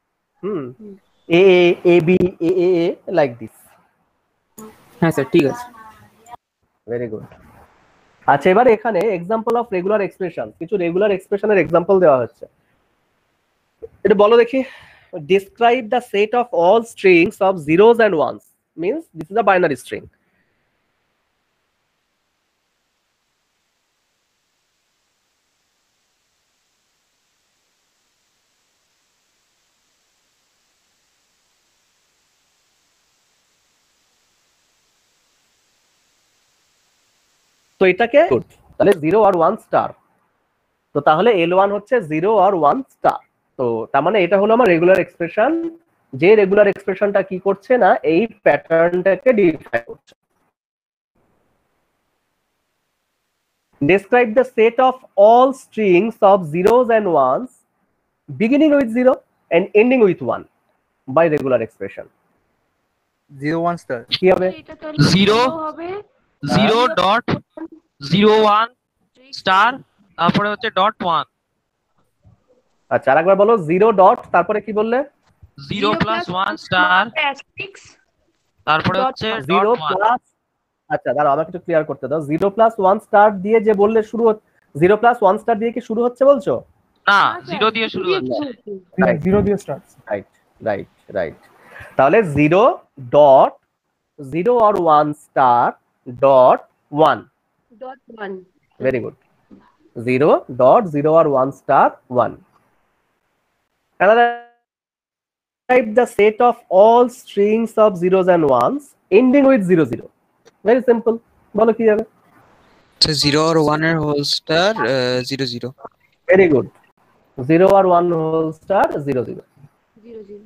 A A B A A A like this. হ্যাঁ স্যার ঠিক আছে, ভেরি গুড। আচ্ছা এবার এখানে এক্সাম্পল অফ রেগুলার এক্সপ্রেশন, কিছু রেগুলার এক্সপ্রেশনের এক্সাম্পল দেওয়া হচ্ছে, এটা বলো দেখি। Describe the set of all strings of zeros and ones, means this is a binary string. তো এটাকে তাহলে 0 আর 1 স্টার, তো তাহলে L1 হচ্ছে 0 আর 1 স্টার। তো তার মানে এটা হলো আমার রেগুলার এক্সপ্রেশন, যে রেগুলার এক্সপ্রেশনটা কি করছে না এই প্যাটার্নটাকে ডিফাইন করছে। Describe the set of all strings of zeros and ones beginning with 0 and ending with 1 by regular expression. 0 1 star কি হবে? এটা তাহলে 0 হবে 0.01 স্টার, তারপরে হচ্ছে ডট 1। আচ্ছা আরেকবার বলো, 0 ডট তারপরে কি বললে? 0 প্লাস 1 স্টার, অ্যাস্টেরিক্স তারপরে হচ্ছে 0 ডট 1। প্লাস, আচ্ছা দাঁড়াও আমাকে একটু ক্লিয়ার করতে দাও। 0 প্লাস 1 স্টার দিয়ে যে বললে শুরু, 0 প্লাস 1 স্টার দিয়ে কি শুরু হচ্ছে বলছো? না, 0 দিয়ে শুরু হচ্ছে। 0 দিয়ে স্টার্ট। Right right right. তাহলে 0 dot 0 or 1 star dot 1। Dot 1 very good. 0 dot 0 or 1 star 1। Type the set of all strings of zeros and ones ending with 0 0। Very simple. বলো কি হবে? So 0 or 1 এর whole star 0 0। Very good. 0 or 1 whole star 0 0। 0 0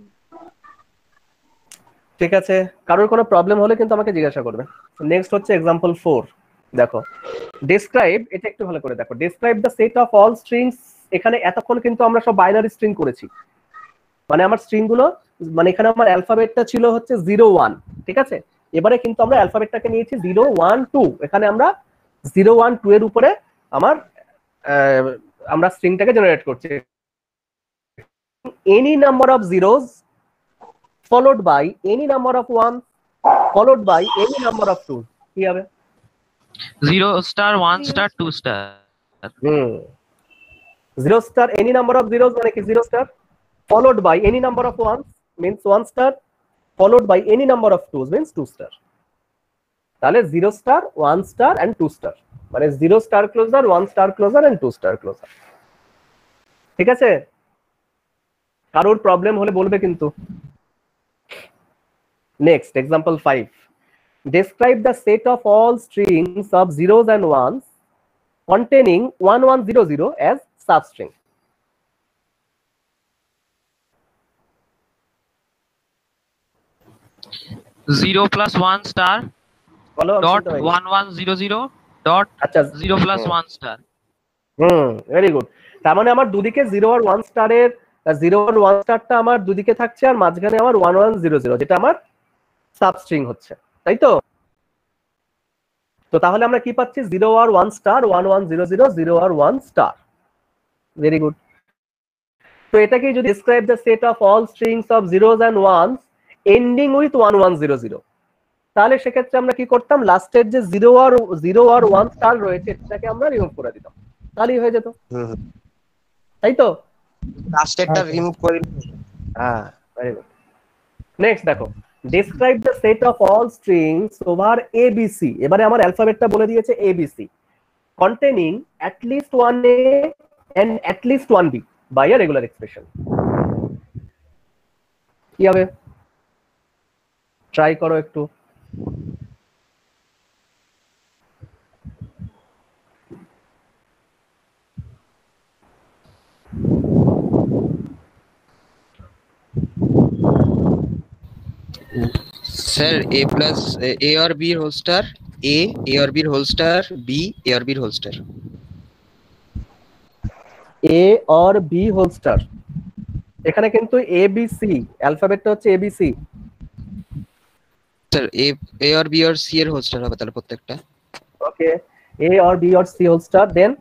ঠিক আছে, কারোর কোনো problem হলে কিন্তু আমাকে জিজ্ঞাসা করবে। নেক্সট হচ্ছে एग्जांपल 4। দেখো, describe, এটা একটু ভালো করে দেখো। describe the set of all strings। এখানে এতক্ষণ কিন্তু আমরা সব বাইনারি স্ট্রিং করেছি, মানে আমার স্ট্রিং গুলো, মানে এখানে আমার অ্যালফাবেটটা ছিল হচ্ছে 0 1, ঠিক আছে। এবারে কিন্তু আমরা অ্যালফাবেটটাকে নিয়েছি 0 1 2। এখানে আমরা 0 1 2 এর উপরে আমরা স্ট্রিংটাকে জেনারেট করছি। any number of zeros followed by any number of ones followed by any number of twos কি হবে? 0 star 1 star 2 star. 0 star any number of zeros মানে কি 0 star followed by any number of ones means 1 star followed by any number of twos means 2 star। তাহলে 0 star 1 star and 2 star মানে 0 star closer 1 star closer and 2 star closer। ঠিক আছে, কারোর problem হলে বলবে কিন্তু। Next example 5। describe the set of all strings of zeros and ones containing 1 1 0 0 as substring। 0 plus 1 star বলো dot 1 1 0 0 dot আচ্ছা 0 plus 1 star। Very good. তার মানে আমার দুদিকে 0 আর 1 স্টারের 0 আর 1 স্টারটা আমার দুদিকে থাকছে, আর মাঝখানে আমার 1 1 0 0 যেটা আমার সাবস্ট্রিং হচ্ছে, তাই তো? তো তাহলে আমরা কি পাচ্ছি? 0 আর 1 স্টার 1 1 0 0 0 আর 1 স্টার। Very good. তো এটাকে যদি describe the set of all strings of zeros and ones ending with 1 1 0 0, তাহলে সেক্ষেত্রে আমরা কি করতাম? লাস্টের যে 0 আর 1 স্টার রয়েছে এটাকে আমরা রিমুভ করে দিতাম, তাহলেই হয়ে যেত, তাই তো? লাস্টেরটা রিমুভ করে। হ্যাঁ, ভেরি গুড। নেক্সট দেখো, describe the set of all strings over ABC। এবারে আমার অ্যালফাবেটটা বলে দিয়েছে ABC containing at least 1A and at least 1B by a regular expression। কি হবে? ট্রাই করো একটু। Sir a plus a or b whole star a or b whole star b a or b whole star। A or B whole star, এখানে কিন্তু ABC অ্যালফাবেটটা হচ্ছে ABC। Sir a or b or c এর whole star হবে তাহলে প্রত্যেকটা। Okay, A or B or C whole star, then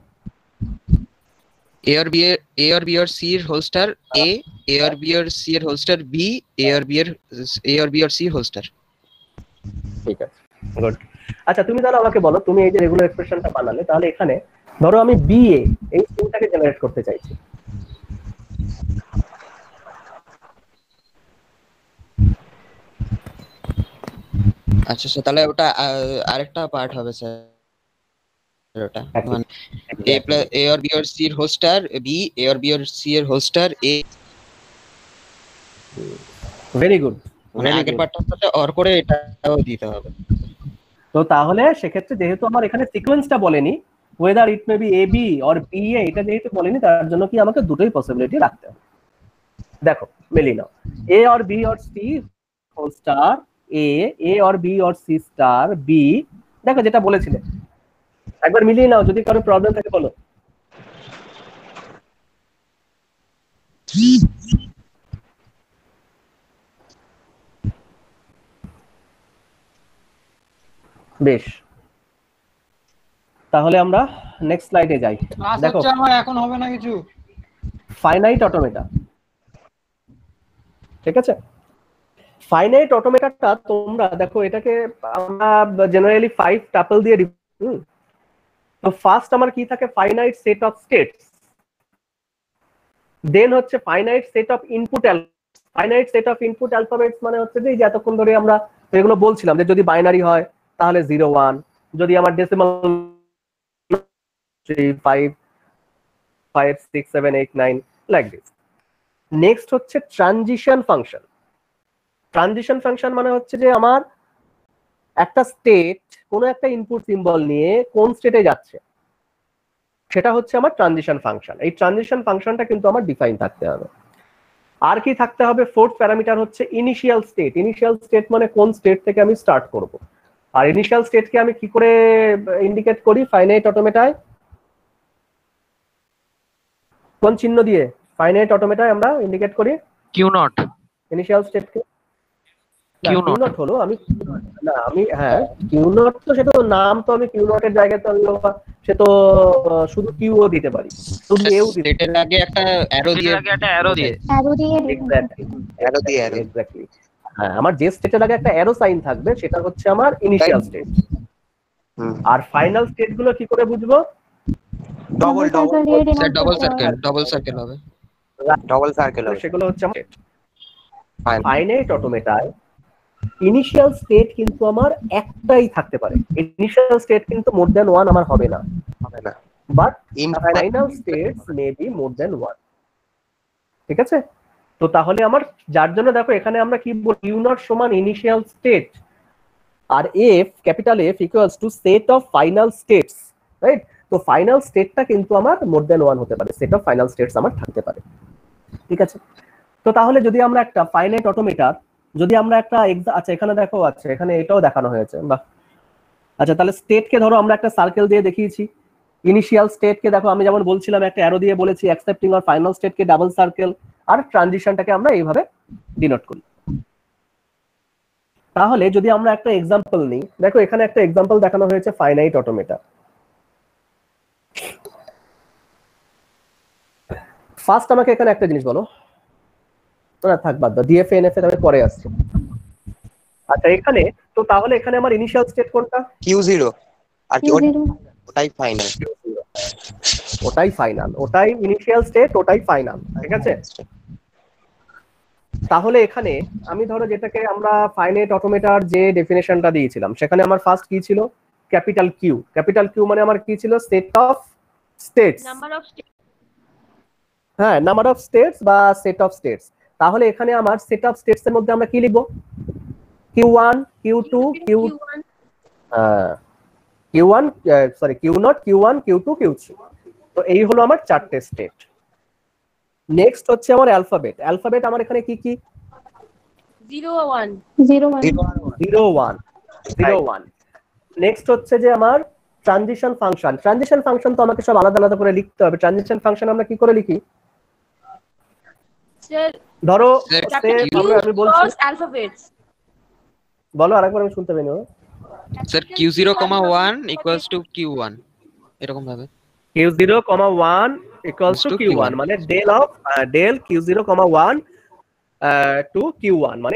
a or b or c এর whole star a or b or c এর whole star b a or b or c whole star. ঠিক আছে, good. আচ্ছা তুমি তাহলে আমাকে বলো, তুমি এই যে রেগুলার এক্সপ্রেশনটা বানালে, তাহলে এখানে ধরো আমি BA এই স্ট্রিংটাকে জেনারেট করতে চাইছি। আচ্ছা স্যার, তাহলে ওটা আরেকটা পার্ট হবে স্যার, ওটা মানে a or b or c এর whole star b a or b or c এর whole star a। Very good. মানে আগের পার্টটার সাথে অর করে এটাও দিতে হবে। তো তাহলে সেক্ষেত্রে যেহেতু আমার এখানে সিকোয়েন্সটা বলেনি, whether it may be A B or B A, এটা যেহেতু বলেনি, তার জন্য কি আমাকে দুটোই পসিবিলিটি রাখতে হবে। দেখো মিলিয়ে নাও, A or B or C whole star A or B or C star B, দেখো যেটা বলেছিলে একবার মিলিয়ে নাও, যদি কারো প্রবলেম থাকে বলো। বেশ, তাহলে আমরা নেক্সট স্লাইডে যাই। দেখো আমার এখন হবে না কিছু। ফাইনাইট অটোমেটা, ঠিক আছে। ফাইনাইট অটোমেটাটা তোমরা দেখো, এটাকে আমরা জেনারেলি 5 টাপল দিয়ে তো ফার্স্ট আমার কি থাকে, finite set of states, then হচ্ছে finite set of input finite set of input alphabets, মানে হচ্ছে যে এতক্ষণ ধরে আমরা এগুলো বলছিলাম যে যদি বাইনারি হয় তাহলে 0 1, যদি আমার ডেসিমাল 3 5 5 6 7 8 9 লাইক দিস। নেক্সট হচ্ছে ট্রানজিশন ফাংশন। ট্রানজিশন ফাংশন মানে হচ্ছে যে আমার একটা স্টেট কোনো একটা ইনপুট সিম্বল নিয়ে কোন স্টেটে যাচ্ছে, সেটা হচ্ছে আমার ট্রানজিশন ফাংশন। এই ট্রানজিশন ফাংশনটা কিন্তু আমার ডিফাইন থাকতে হবে। আর কি থাকতে হবে, ফোর্থ প্যারামিটার হচ্ছে ইনিশিয়াল স্টেট। ইনিশিয়াল স্টেট মানে কোন স্টেট থেকে আমি স্টার্ট করব, আর ইনিশিয়াল স্টেটকে আমি কি করে ইন্ডিকেট করি ফাইনাইট অটোমেটায়, কোন চিহ্ন দিয়ে ফাইনাইট অটোমেটায় আমরা ইন্ডিকেট করি? Q naught. ইনিশিয়াল স্টেটকে কিউ নট হলো, আমি না আমি হ্যাঁ কিউ নট তো সেটা তো নাম, তো আমি কিউ নটের জায়গায় তো সে তো শুধু কিউও দিতে পারি, শুধু এও দিতে পারি। এটার আগে একটা অ্যারো দিয়ে এক্স্যাক্টলি হ্যাঁ, আমার যে স্টেটের আগে একটা অ্যারো সাইন থাকবে সেটা হচ্ছে আমার ইনিশিয়াল স্টেট। আর ফাইনাল স্টেট গুলো কি করে বুঝবো? ডবল সার্কেল হবে, সেগুলো হচ্ছে আমার ফাইনাইট অটোমেটায় ইনিশিয়াল স্টেট কিন্তু আমার একটাই থাকতে পারে। ইনিশিয়াল স্টেট কিন্তু মোর দ্যান 1 আমার হবে না, but final states may be more than 1, ঠিক আছে। তো তাহলে আমার যার জন্য দেখো এখানে আমরা কি বলি, ইউ নট সমান ইনিশিয়াল স্টেট, আর F capital F equals to set of final states, right. তো ফাইনাল স্টেটটা কিন্তু আমার মোর দ্যান 1 হতে পারে, সেট অফ ফাইনাল স্টেটস আমার থাকতে পারে, ঠিক আছে। তো তাহলে যদি আমরা একটা ফাইনাইট অটোমেটার, যদি আমরা একটা আচ্ছা এখানে দেখো, আচ্ছা এখানে এটাও দেখানো হয়েছে, বাহ। আচ্ছা তাহলে স্টেটকে ধরো আমরা একটা সার্কেল দিয়ে দেখিয়েছি, ইনিশিয়াল স্টেটকে দেখো আমি যেমন বলছিলাম একটা অ্যারো দিয়ে বলেছি, অ্যাকসেপ্টিং আর ফাইনাল স্টেটকে ডাবল সার্কেল, আর ট্রানজিশনটাকে আমরা এইভাবে ডিনোট করি। তাহলে যদি আমরা একটা এক্সাম্পল নিই, দেখো এখানে একটা এক্সাম্পল দেখানো হয়েছে ফাইনাইট অটোমেটা। ফার্স্ট আমাকে এখানে একটা জিনিস বলো, না থাক বাদ দাও, ডিএফএ এনএফএ তবে পরে আসছে। আচ্ছা এখানে তো তাহলে এখানে আমার ইনিশিয়াল স্টেট কোনটা? Q0, আর কি ওটাই ফাইনাল, ওটাই ইনিশিয়াল স্টেট, ওটাই ফাইনাল, ঠিক আছে। তাহলে এখানে আমি ধরো যেটাকে আমরা ফাইনাইট অটোমেটার যে ডেফিনেশনটা দিয়েছিলাম, সেখানে আমার ফার্স্ট কি ছিল, ক্যাপিটাল কিউ। ক্যাপিটাল কিউ মানে আমার কি ছিল, সেট অফ স্টেটস, হ্যাঁ নাম্বার অফ স্টেটস বা সেট অফ স্টেটস। তাহলে এখানে আমার সেট অফ স্টেটস এর মধ্যে আমরা কি লিখবো, Q1 Q2 Q1 sorry Q0 Q1 Q2 Q3। তো এই হলো আমার চারটে স্টেট। নেক্সট হচ্ছে আমার অ্যালফাবেট। অ্যালফাবেট আমার এখানে কি কি? 0 1 নেক্সট হচ্ছে যে আমার ট্রানজিশন ফাংশন। ট্রানজিশন ফাংশন তো আমাকে সব আলাদা আলাদা করে লিখতে হবে। ট্রানজিশন ফাংশন আমরা কি করে লিখি? ধরো আমি বলছি alphabets, বলো আরেকবার, আমি শুনতে পাইনি। Sir Q0, 1 equals to Q1 এরকম ভাবে। Q0, 1 equals to Q1 মানে del Q0, 1 to Q1 মানে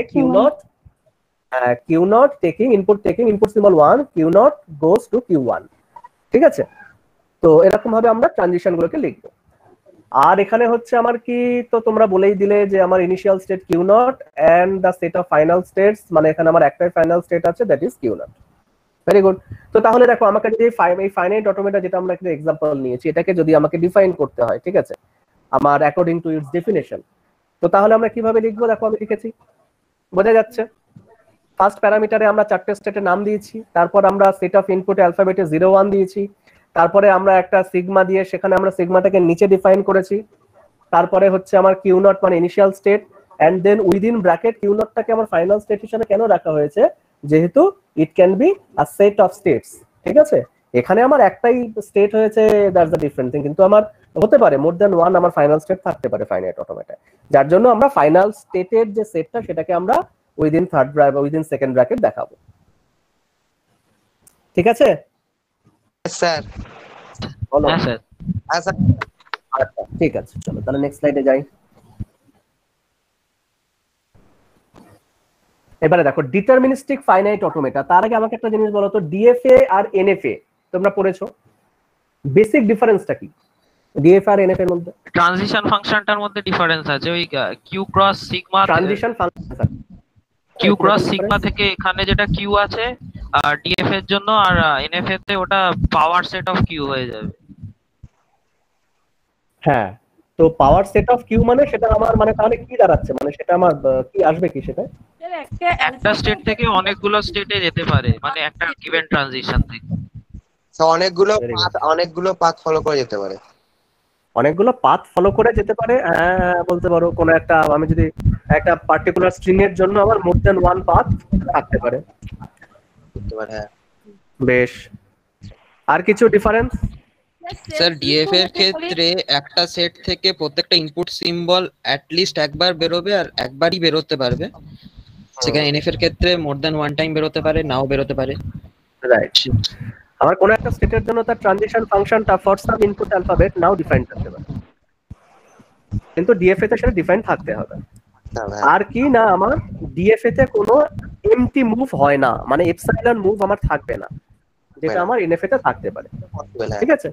Q0 taking input symbol 1, Q0 goes to Q1, ঠিক আছে। তো এরকম ভাবে আমরা ট্রানজিশন গুলোকে লিখবো। আর এখানে হচ্ছে আমার কি, তো তোমরা বলেই দিলে যে আমার initial state Q0 and the set of final states, মানে এখানে আমার একটাই ফাইনাল স্টেট আছে, that is Q0। Very good. তো তাহলে দেখো আমাকে যদি এই ফাইনাইট অটোমেটা যেটা আমরা একটা এক্সাম্পল নিয়েছি, এটাকে যদি আমাকে ডিফাইন করতে হয়, ঠিক আছে, আমার অ্যাকর্ডিং টু ইটস ডেফিনেশন, তো তাহলে আমরা কিভাবে লিখবো? দেখো আমি লিখেছি, বোঝা যাচ্ছে। ফার্স্ট প্যারামিটারে আমরা চারটে স্টেটের নাম দিয়েছি, তারপর আমরা সেট অফ ইনপুট অ্যালফাবেটে 0 1 দিয়েছি, তারপরে আমরা একটা সিগমা দিয়ে সেখানে আমরা সিগমাটাকে নিচে ডিফাইন করেছি, তারপরে হচ্ছে আমার কিউ নট মানে initial state, and then within bracket Q নটটাকে আমার ফাইনাল স্টেট হিসেবে কেন রাখা হয়েছে, যেহেতু it can be a set of states. ঠিক আছে, এখানে আমার একটাই স্টেট হয়েছে, দ্যাটস দ্য ডিফারেন্ট থিং, কিন্তু আমার হতে পারে মোর দ্যান ওয়ান আমার ফাইনাল স্টেট থাকতে পারে ফাইনাইট অটোমেটায়, যার জন্য আমরা ফাইনাল স্টেটের যে সেটটা সেটাকে আমরা within third bracket within second bracket দেখাবো। ঠিক আছে স্যার। বলো। হ্যাঁ স্যার। হ্যাঁ স্যার। আচ্ছা ঠিক আছে, চলো তাহলে নেক্সট স্লাইডে যাই। এবারে দেখো ডিটারমিনিস্টিক ফাইনাইট অটোমেটা। তার আগে আমাকে একটা জিনিস বলো তো, ডিএফএ আর এনএফএ তোমরা পড়েছো, বেসিক ডিফারেন্সটা কি ডিএফএ আর এনএফএ এর মধ্যে? ট্রানজিশন ফাংশনটার মধ্যে ডিফারেন্স আছে, ওই Q cross sigma, transition function Q cross sigma থেকে এখানে যেটা কিউ আছে আর ডিএফ এর জন্য, আর এনএফ এর তে ওটা পাওয়ার সেট অফ কিউ হয়ে যাবে। হ্যাঁ, তো পাওয়ার সেট অফ কিউ মানে সেটা আমার মানে তাহলে কি দাঁড়াচ্ছে, মানে সেটা আমার কি আসবে কি সেটা? একটা স্টেট থেকে অনেকগুলো স্টেটে যেতে পারে, মানে একটা গিভেন ট্রানজিশন থেকে। অনেকগুলো পাথ ফলো করে যেতে পারে। অনেকগুলো পাথ ফলো করে যেতে পারে, হ্যাঁ বলতে পারো। কোনো একটা আমি যদি একটা পার্টিকুলার স্ট্রিং এর জন্য আমার মোর দ্যান ওয়ান পাথ থাকতে পারে। হ্যাঁ বেশ, আর কিছু ডিফারেন্স? স্যার ডিএফ এর ক্ষেত্রে একটা সেট থেকে প্রত্যেকটা ইনপুট সিম্বল অ্যাট লিস্ট একবার বেরোবে আর একবারই বেরোতে পারবে, সেখানে এনএফ এর ক্ষেত্রে মোর দ্যান ওয়ান টাইম বেরোতে পারে, নাও বেরোতে পারে। রাইট, আমার কোন একটা স্টেটের জন্য তার ট্রানজিশন ফাংশনটা ফর সাম ইনপুট অ্যালফাবেট নাও ডিফাইন করতে পারে, কিন্তু ডিএফএ তে সেটা ডিফাইন থাকতে হবে। আর কি না, আমার ডিএফএ তে কোনো এমটি মুভ হয় না, মানে এপসাইলন মুভ আমার থাকবে না, যেটা আমার এনএফএ তে থাকতে পারে। ঠিক আছে,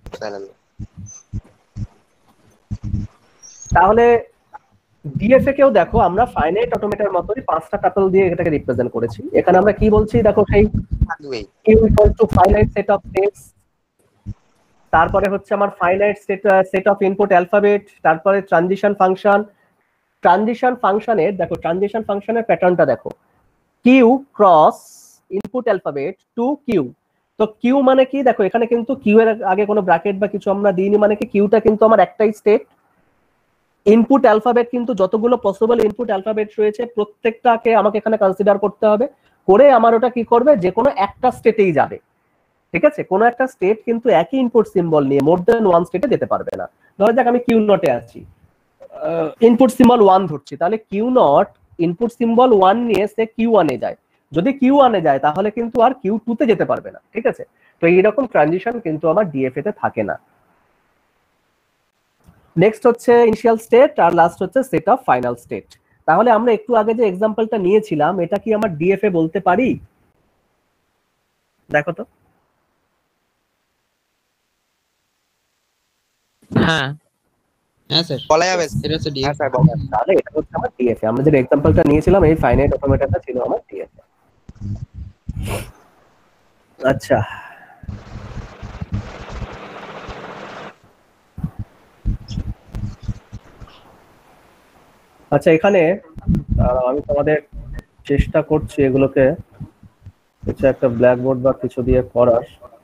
তাহলে ডিএফএ কেও দেখো আমরা ফাইনাইট অটোমেটার মতই পাঁচটা টাপল দিয়ে এটাকে রিপ্রেজেন্ট করেছি। এখানে আমরা কি বলছি দেখো, সেই Q equal to finite set of states, তারপরে হচ্ছে আমার finite set of input alphabet, তারপরে ট্রানজিশন ফাংশন। ট্রানজিশন ফাংশনের দেখো, ট্রানজিশন ফাংশনের প্যাটার্নটা দেখো, Q cross input alphabet to Q. তো কিউ মানে কি দেখো, এখানে কিন্তু কিউ এর আগে কোনো ব্র্যাকেট বা কিছু আমরা দিইনি, মানে কি কিউটা কিন্তু আমার একটাই স্টেট। ইনপুট অ্যালফাবেট কিন্তু যতগুলো পসিবল ইনপুট অ্যালফাবেট রয়েছে প্রত্যেকটাকে আমাকে এখানে কনসিডার করতে হবে, করে আমার ওটা কি করবে, যে কোনো একটা স্টেটেই যাবে। ঠিক আছে, কোনো একটা স্টেট কিন্তু একই ইনপুট সিম্বল নিয়ে মোর দেন ওয়ান স্টেটে যেতে পারবে না। ধরা যাক আমি কিউ নটে আছি, ইনপুট সিম্বল 1 ধরছি, তাহলে কিউ নট ইনপুট সিম্বল 1 নিয়ে সে কিউ ওয়ানে যায়। যদি কিউ ওয়ানে যায় তাহলে কিন্তু আর কিউ টু তে যেতে পারবে না। ঠিক আছে, তো এইরকম ট্রানজিশন কিন্তু আমার ডিএফএ তে থাকে না। নেক্সট হচ্ছে ইনিশিয়াল স্টেট, আর লাস্ট হচ্ছে সেট অফ ফাইনাল স্টেট। তাহলে আমরা একটু আগে যে এক্সাম্পলটা নিয়েছিলাম, এটা কি আমার ডিএফএ বলতে পারি? দেখো তো। হ্যাঁ হ্যাঁ স্যার বলা যাবে। এটা হচ্ছে ডিএফ। তাহলে এটা হচ্ছে আমার ডিএফএ। আমরা যে এক্সাম্পলটা নিয়েছিলাম এই ফাইনাইট অটোমেটাটা ছিল আমার ডিএফএ। আচ্ছা, আচ্ছা এখানে আমি তোমাদের চেষ্টা করছি এগুলোকে কিছু একটা ব্ল্যাকবোর্ড বা কিছু দিয়ে করার।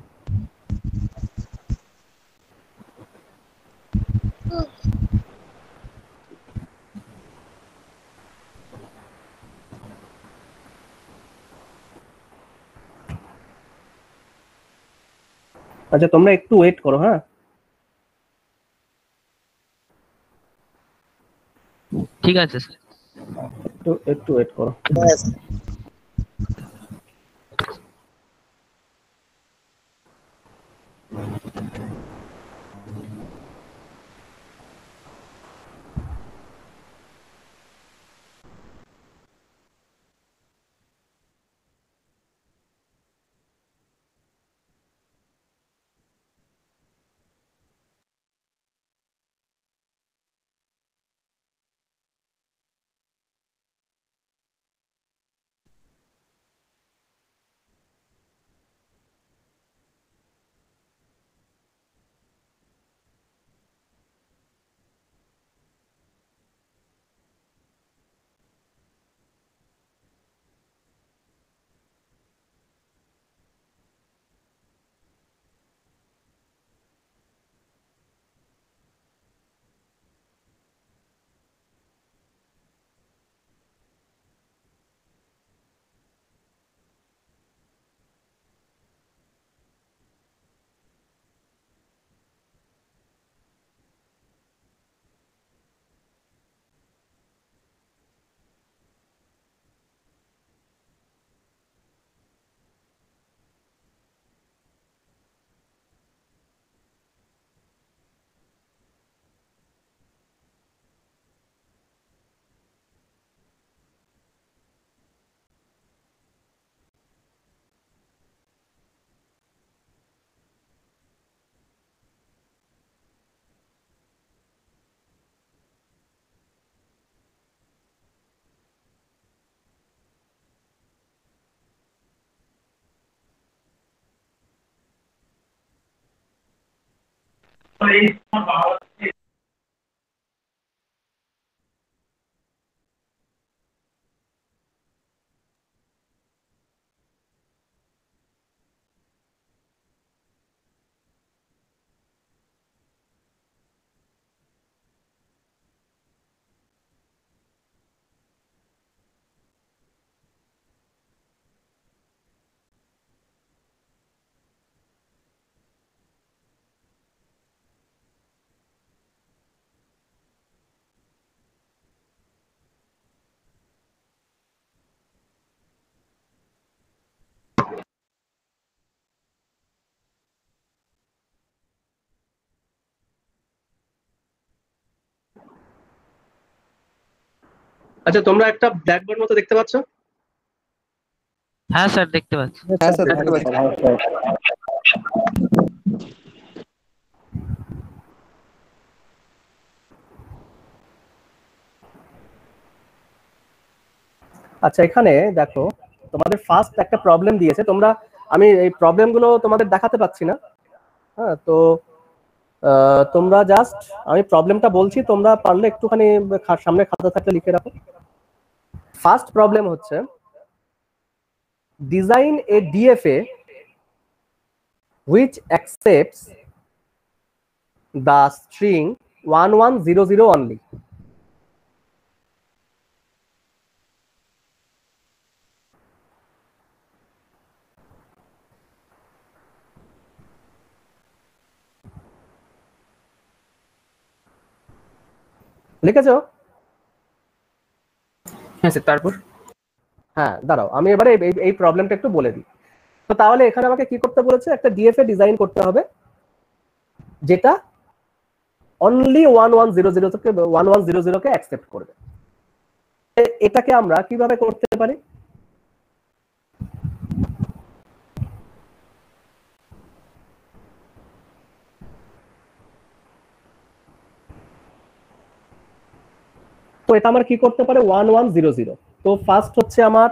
আচ্ছা তোমরা একটু ওয়েট করো, হ্যাঁ ঠিক আছে স্যার। একটু ওয়েট করো। আচ্ছা, তোমরা একটা ব্ল্যাকবোর্ড মতো দেখতে পাচ্ছ? হ্যাঁ স্যার দেখতে পাচ্ছি। হ্যাঁ স্যার দেখতে পাচ্ছি। আচ্ছা, এখানে দেখো তোমাদের ফার্স্ট একটা প্রবলেম দিয়েছে। আমি এই প্রবলেমগুলো তোমাদের দেখাতে পাচ্ছি না। হ্যাঁ, তো তোমরা জাস্ট আমি প্রবলেমটা বলছি, তোমরা পারলে একটুখানি সামনে খাতা থাকলে লিখে রাখো। ফার্স্ট প্রবলেম হচ্ছে design a DFA which accepts the string 1100 only. লিখেছো? হ্যাঁ স্যার, তারপর? হ্যাঁ, দাঁড়াও আমি এবারে এই প্রবলেমটা একটু বলে দিই। তো তাহলে এখানে আমাকে কি করতে বলেছে? একটা ডিএফএ ডিজাইন করতে হবে যেটা অনলি 1100 কে অ্যাকসেপ্ট করবে। এটাকে আমরা কিভাবে করতে পারি? তো এটা আমার কি করতে পারে? 1100। তো ফার্স্ট হচ্ছে আমার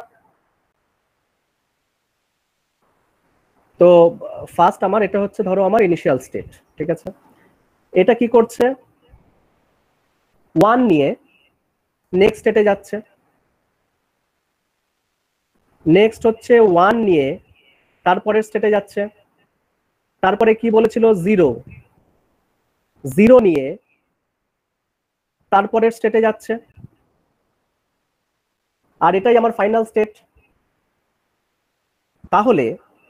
এটা হচ্ছে ধরো আমার ইনিশিয়াল স্টেট, ঠিক আছে? এটা কি করছে? 1 নিয়ে নেক্সট স্টেটে যাচ্ছে, নেক্সট হচ্ছে 1 নিয়ে তারপরের স্টেটে যাচ্ছে, তারপরে কি বলেছিল? 0 নিয়ে তারপরের স্টেটে যাচ্ছে, আর এটাই আমার ফাইনাল স্টেট। তাহলে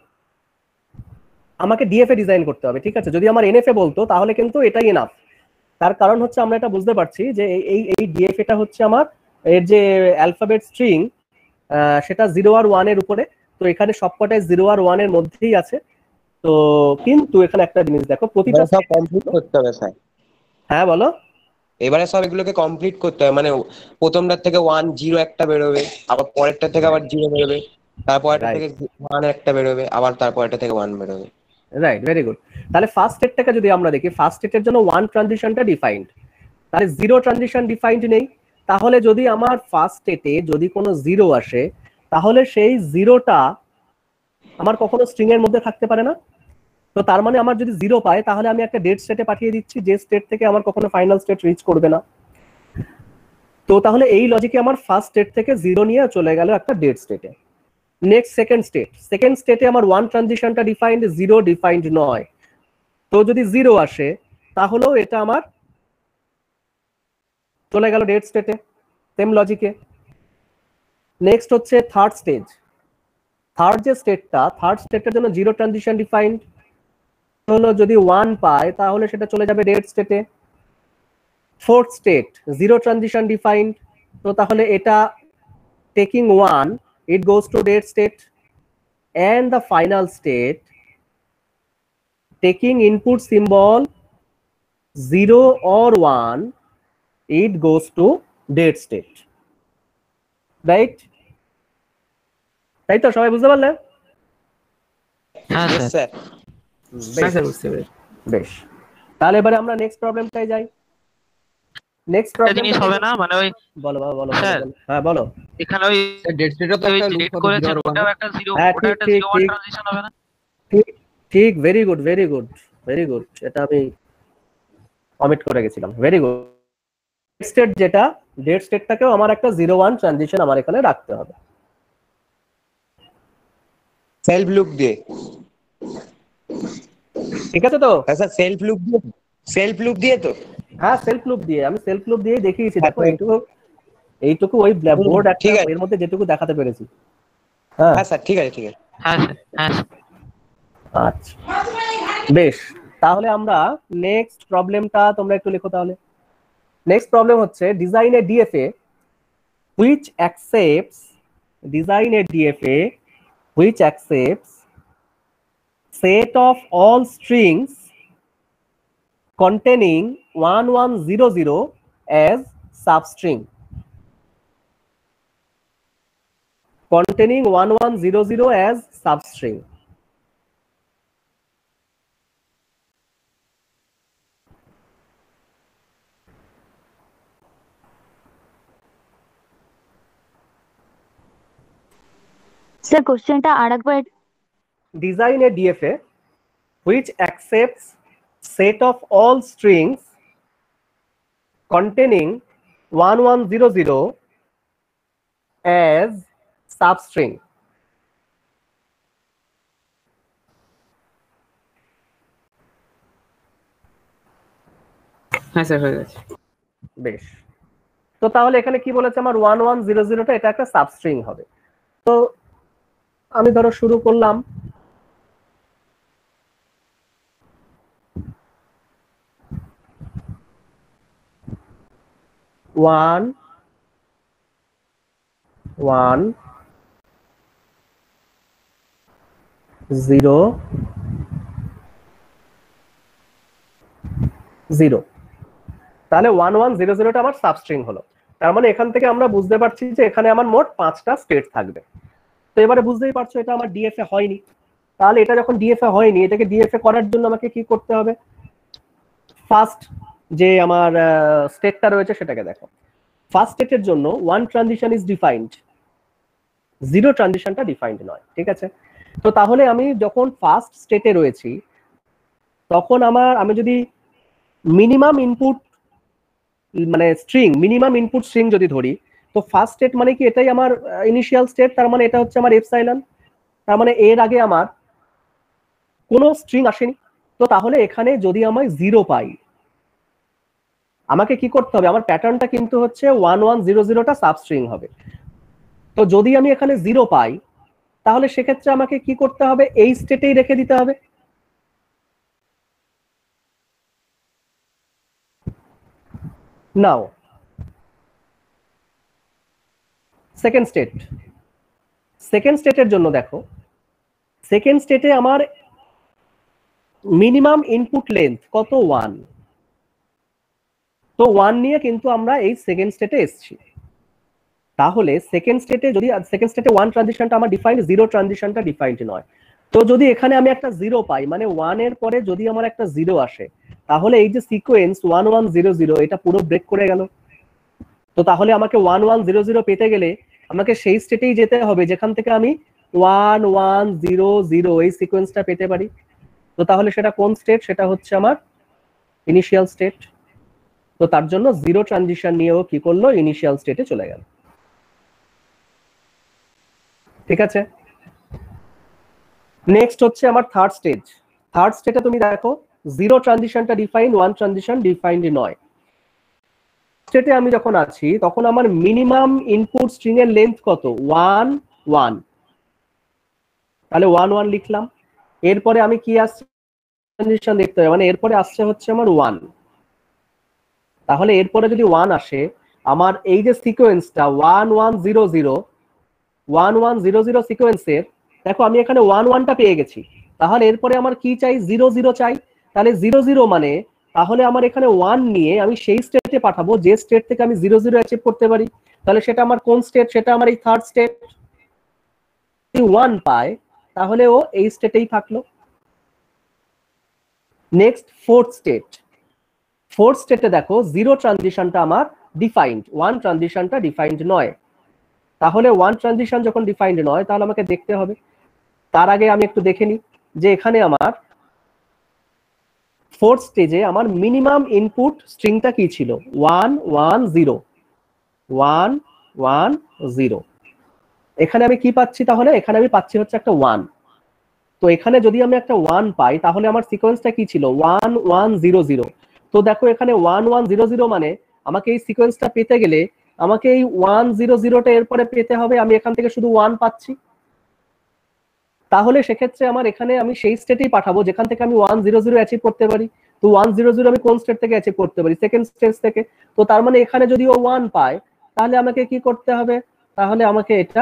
আমাকে ডিএফএ ডিজাইন করতে হবে, ঠিক আছে? যদি আমার এনএফএ বলতো তাহলে কিন্তু এটাই এনাফ। তার কারণ হচ্ছে আমরা এটা বুঝতে পারছি যে এই ডিএফএটা হচ্ছে আমার এর যে অ্যালফাবেট স্ট্রিং সেটা 0 আর 1 এর উপরে। তো এখানে সবকটাই 0 আর 1 এর মধ্যেই আছে। তো কিন্তু এখানে একটা জিনিস দেখো, প্রতিটা সব কমপ্লিট করতে হবে স্যার। হ্যাঁ বলো। এবারে সব এগুলোকে কমপ্লিট করতে হবে, মানে প্রথমটার থেকে 1 0 একটা বেরোবে, আবার পরেরটা থেকে আবার 0 বেরোবে, তারপরেরটা থেকে 1 একটা বেরোবে, আবার তারপরেরটা থেকে 1 বেরোবে। Right, very good. তাহলে ফার্স্ট স্টেটটাকে যদি আমরা দেখি, ফার্স্ট স্টেটের জন্য 1 ট্রানজিশনটা ডিফাইন্ড, তাহলে 0 ট্রানজিশন ডিফাইন্ড নেই। তাহলে যদি আমার ফার্স্ট স্টেটে যদি কোনো 0 আসে, তাহলে সেই 0টা আমার কখনো স্ট্রিং এর মধ্যে থাকতে পারে না। তো তার মানে আমার যদি 0 পায়, তাহলে আমি একটা ডেড স্টেটে পাঠিয়ে দিচ্ছি, যে স্টেট থেকে আমার কখনো ফাইনাল স্টেট রিচ করবে না। তো তাহলে এই লজিকে আমার ফার্স্ট স্টেট থেকে 0 নিয়ে চলে গেল একটা ডেড স্টেটে। নেক্সট সেকেন্ড স্টেটে আমার 1 ট্রানজিশনটা ডিফাইন্ড, 0 ডিফাইন্ড নয়। তো যদি 0 আসে তাহলেও এটা আমার চলে গেল ডেড স্টেটে, সেম লজিকে। নেক্সট হচ্ছে থার্ড স্টেজ। থার্ড স্টেটের জন্য 0 ট্রানজিশন ডিফাইন্ড হলো, যদি 1 পায় তাহলে সেটা চলে যাবে ডেড স্টেটে। ফোর্থ স্টেট 0 ট্রানজিশন ডিফাইন্ড, তো তাহলে এটা taking 1 it goes to dead state, and the final state taking input symbol 0 or 1 it goes to dead state, right? তাই তো সবাই বুঝতে পারলেন? হ্যাঁ Yes, স্যার। sir. হ্যাঁ স্যার, বুঝতে পেরেছি। বেশ, তাহলে এবারে আমরা নেক্সট প্রবলেমটাই যাই। নেক্সট একটা প্রবলেম জিনিস হবে না, মানে ওই বলো বলো স্যার, বলো। হ্যাঁ বলো। এখানে ওই ডেট স্টেটও তো একটা লুপ ডেট হবে করেছেন, 0 আর 1 ওটাও একটা 0, হ্যাঁ, ওটা একটা ঠিক, 0 1 ঠিক। ট্রানজিশন হবে না? ঠিক, ভেরি গুড। এটা আমি অমিট করে গেছিলাম, ভেরি গুড। স্টেট যেটা, ডেট স্টেটটাকেও আমার একটা 0-1 ট্রানজিশন আমার এখানে রাখতে হবে। সেলফ লুপ দিয়ে। ঠিক আছে তো? হ্যাঁ স্যার, সেলফ লুপ দিয়ে, সেলফ লুপ দিয়ে তো। হ্যাঁ সেলফ লুপ দিয়ে, আমি সেলফ লুপ দিয়ে দেখিয়েছি। দেখো হ্যাঁ, এইটুকু ওই বোর্ড একটা ঠিক আছে। এর মধ্যে যেটুকু দেখাতে পেরেছি। হ্যাঁ হ্যাঁ স্যার, ঠিক আছে ঠিক আছে। হ্যাঁ স্যার, হ্যাঁ স্যার। আচ্ছা বেশ, তাহলে আমরা নেক্সট প্রবলেমটা তোমরা একটু লেখো তাহলে। নেক্সট প্রবলেম হচ্ছে design a DFA which accepts design a DFA which accepts set of all strings containing 1100 as substring, containing 1100 as substring. Sir কোশ্চেনটা আরেকবার। Design a DFA which accepts set of all strings containing 1100 as substring. হ্যাঁ sir হয়ে গেছে। বেশ, তো তাহলে এখানে কি বলেছে আমার 1100টা এটা একটা সাবস্ট্রিং হবে। তো আমি ধরো শুরু করলাম, ওয়ান ওয়ান জিরো জিরো, তাহলে 1100টা আমার সাবস্ট্রিং হলো। তার মানে এখান থেকে আমরা বুঝতে পারছি যে এখানে আমার মোট 5টা স্টেট থাকবে। তো এবারে বুঝতেই পারছো এটা আমার ডিএফএ হয়নি। তাহলে এটা যখন ডিএফএ হয়নি, এটাকে ডিএফএ করার জন্য আমাকে কি করতে হবে? ফার্স্ট যে আমার স্টেটটা রয়েছে সেটাকে দেখো। ফার্স্ট স্টেটের জন্য one transition is defined, zero ট্রানজিশনটা ডিফাইন্ড নয়। ঠিক আছে, তো তাহলে আমি যখন ফার্স্ট স্টেটে রয়েছি তখন আমি যদি মিনিমাম ইনপুট মানে মিনিমাম ইনপুট স্ট্রিং যদি ধরি, তো ফার্স্ট স্টেট মানে কি এটাই আমার ইনিশিয়াল স্টেট, তার মানে এটা হচ্ছে আমার এপসাইলন, তার মানে এর আগে আমার কোনো স্ট্রিং আসেনি। তো তাহলে এখানে যদি আমি 0 পাই, আমাকে কি করতে হবে? আমার প্যাটার্নটা কিন্তু হচ্ছে 1100টা সাবস্ট্রিং হবে। তো যদি আমি এখানে 0 পাই, তাহলে সেক্ষেত্রে আমাকে কি করতে হবে? এই স্টেটেই রেখে দিতে হবে। নাও সেকেন্ড স্টেটের জন্য দেখো, সেকেন্ড স্টেটে আমার মিনিমাম ইনপুট লেন্থ কত? 1। তো 1 নিয়ে কিন্তু আমরা এই সেকেন্ড স্টেটে এসেছি। তাহলে সেকেন্ড স্টেটে যদি সেকেন্ড স্টেটে 1 ট্রানজিশনটা আমার ডিফাইন্ড, 0 ট্রানজিশনটা ডিফাইন্ড নয়। তো যদি এখানে আমি একটা 0 পাই, মানে 1 এর পরে যদি আমার একটা 0 আসে, তাহলে এই যে সিকোয়েন্স 1100 এটা পুরো ব্রেক করে গেল। তো তাহলে আমাকে 1100 পেতে গেলে আমাকে সেই স্টেটেই যেতে হবে যেখান থেকে আমি 1100 এই সিকোয়েন্সটা পেতে পারি। তো তাহলে সেটা কোন স্টেট? সেটা হচ্ছে আমার ইনিশিয়াল স্টেট। তো তার জন্য জিরো ট্রানজিশন নিয়েও কি করলো? ইনিশিয়াল স্টেটে চলে গেল। ঠিক আছে, নেক্সট হচ্ছে আমার থার্ড স্টেজ। থার্ড স্টেটে তুমি দেখো জিরো ট্রানজিশনটা ডিফাইন্ড, 1 ট্রানজিশন ডিফাইন্ড নয়। স্টেটে আমি যখন আছি তখন আমার মিনিমাম ইনপুট স্ট্রিং এর লেন্থ কত? 1 1। তাহলে 1 1 লিখলাম। এরপরে আমি কি আসছে ট্রানজিশন দেখতে হবে, মানে এরপরে আসছে হচ্ছে আমার 1। তাহলে এরপরে যদি 1 আসে, আমার এই যে সিকোয়েন্সটা 1100 সিকোয়েন্সের, দেখো আমি এখানে 1 1টা পেয়ে গেছি। তাহলে এরপরে আমার কি চাই? 0 0 চাই। তাহলে 0 0 মানে তাহলে আমার এখানে 1 নিয়ে আমি সেই স্টেটে পাঠাবো যে স্টেট থেকে আমি 0 0 অ্যাচিভ করতে পারি। তাহলে সেটা আমার কোন স্টেট? সেটা আমার এই থার্ড স্টেট। যদি 1 পায় তাহলে ও এই স্টেটেই থাকলো। Next fourth state. ফোর্থ স্টেটে দেখো জিরো ট্রানজিশনটা আমার ডিফাইন্ড, 1 ট্রানজিশনটা ডিফাইন্ড নয়। তাহলে 1 ট্রানজিশন যখন ডিফাইন্ড নয়, তাহলে আমাকে দেখতে হবে। তার আগে আমি একটু দেখে নিই যে এখানে আমার ফোর্থ স্টেজে আমার মিনিমাম ইনপুট স্ট্রিংটা কি ছিল 1 1 0 1 1 0। এখানে আমি কি পাচ্ছি, তাহলে এখানে আমি পাচ্ছি হচ্ছে একটা 1। তো এখানে যদি আমি একটা 1 পাই তাহলে আমার সিকোয়েন্সটা কি ছিল 1 1 0 0। তো দেখো এখানে 1 1 0 0 মানে আমাকে এই সিকোয়েন্সটা পেতে গেলে আমাকে এই 1 0 0টা এরপরে পেতে হবে, আমি এখান থেকে শুধু 1 পাচ্ছি। তাহলে সেক্ষেত্রে আমার এখানে আমি সেই স্টেটেই পাঠাবো যেখান থেকে আমি 1 0 0 অ্যাচিভ করতে পারি। তো 1 0 0 আমি কোন স্টেট থেকে অ্যাচিভ করতে পারি, সেকেন্ড স্টেজ থেকে। তো তার মানে এখানে যদি ও 1 পায় তাহলে আমাকে কি করতে হবে, তাহলে আমাকে এটা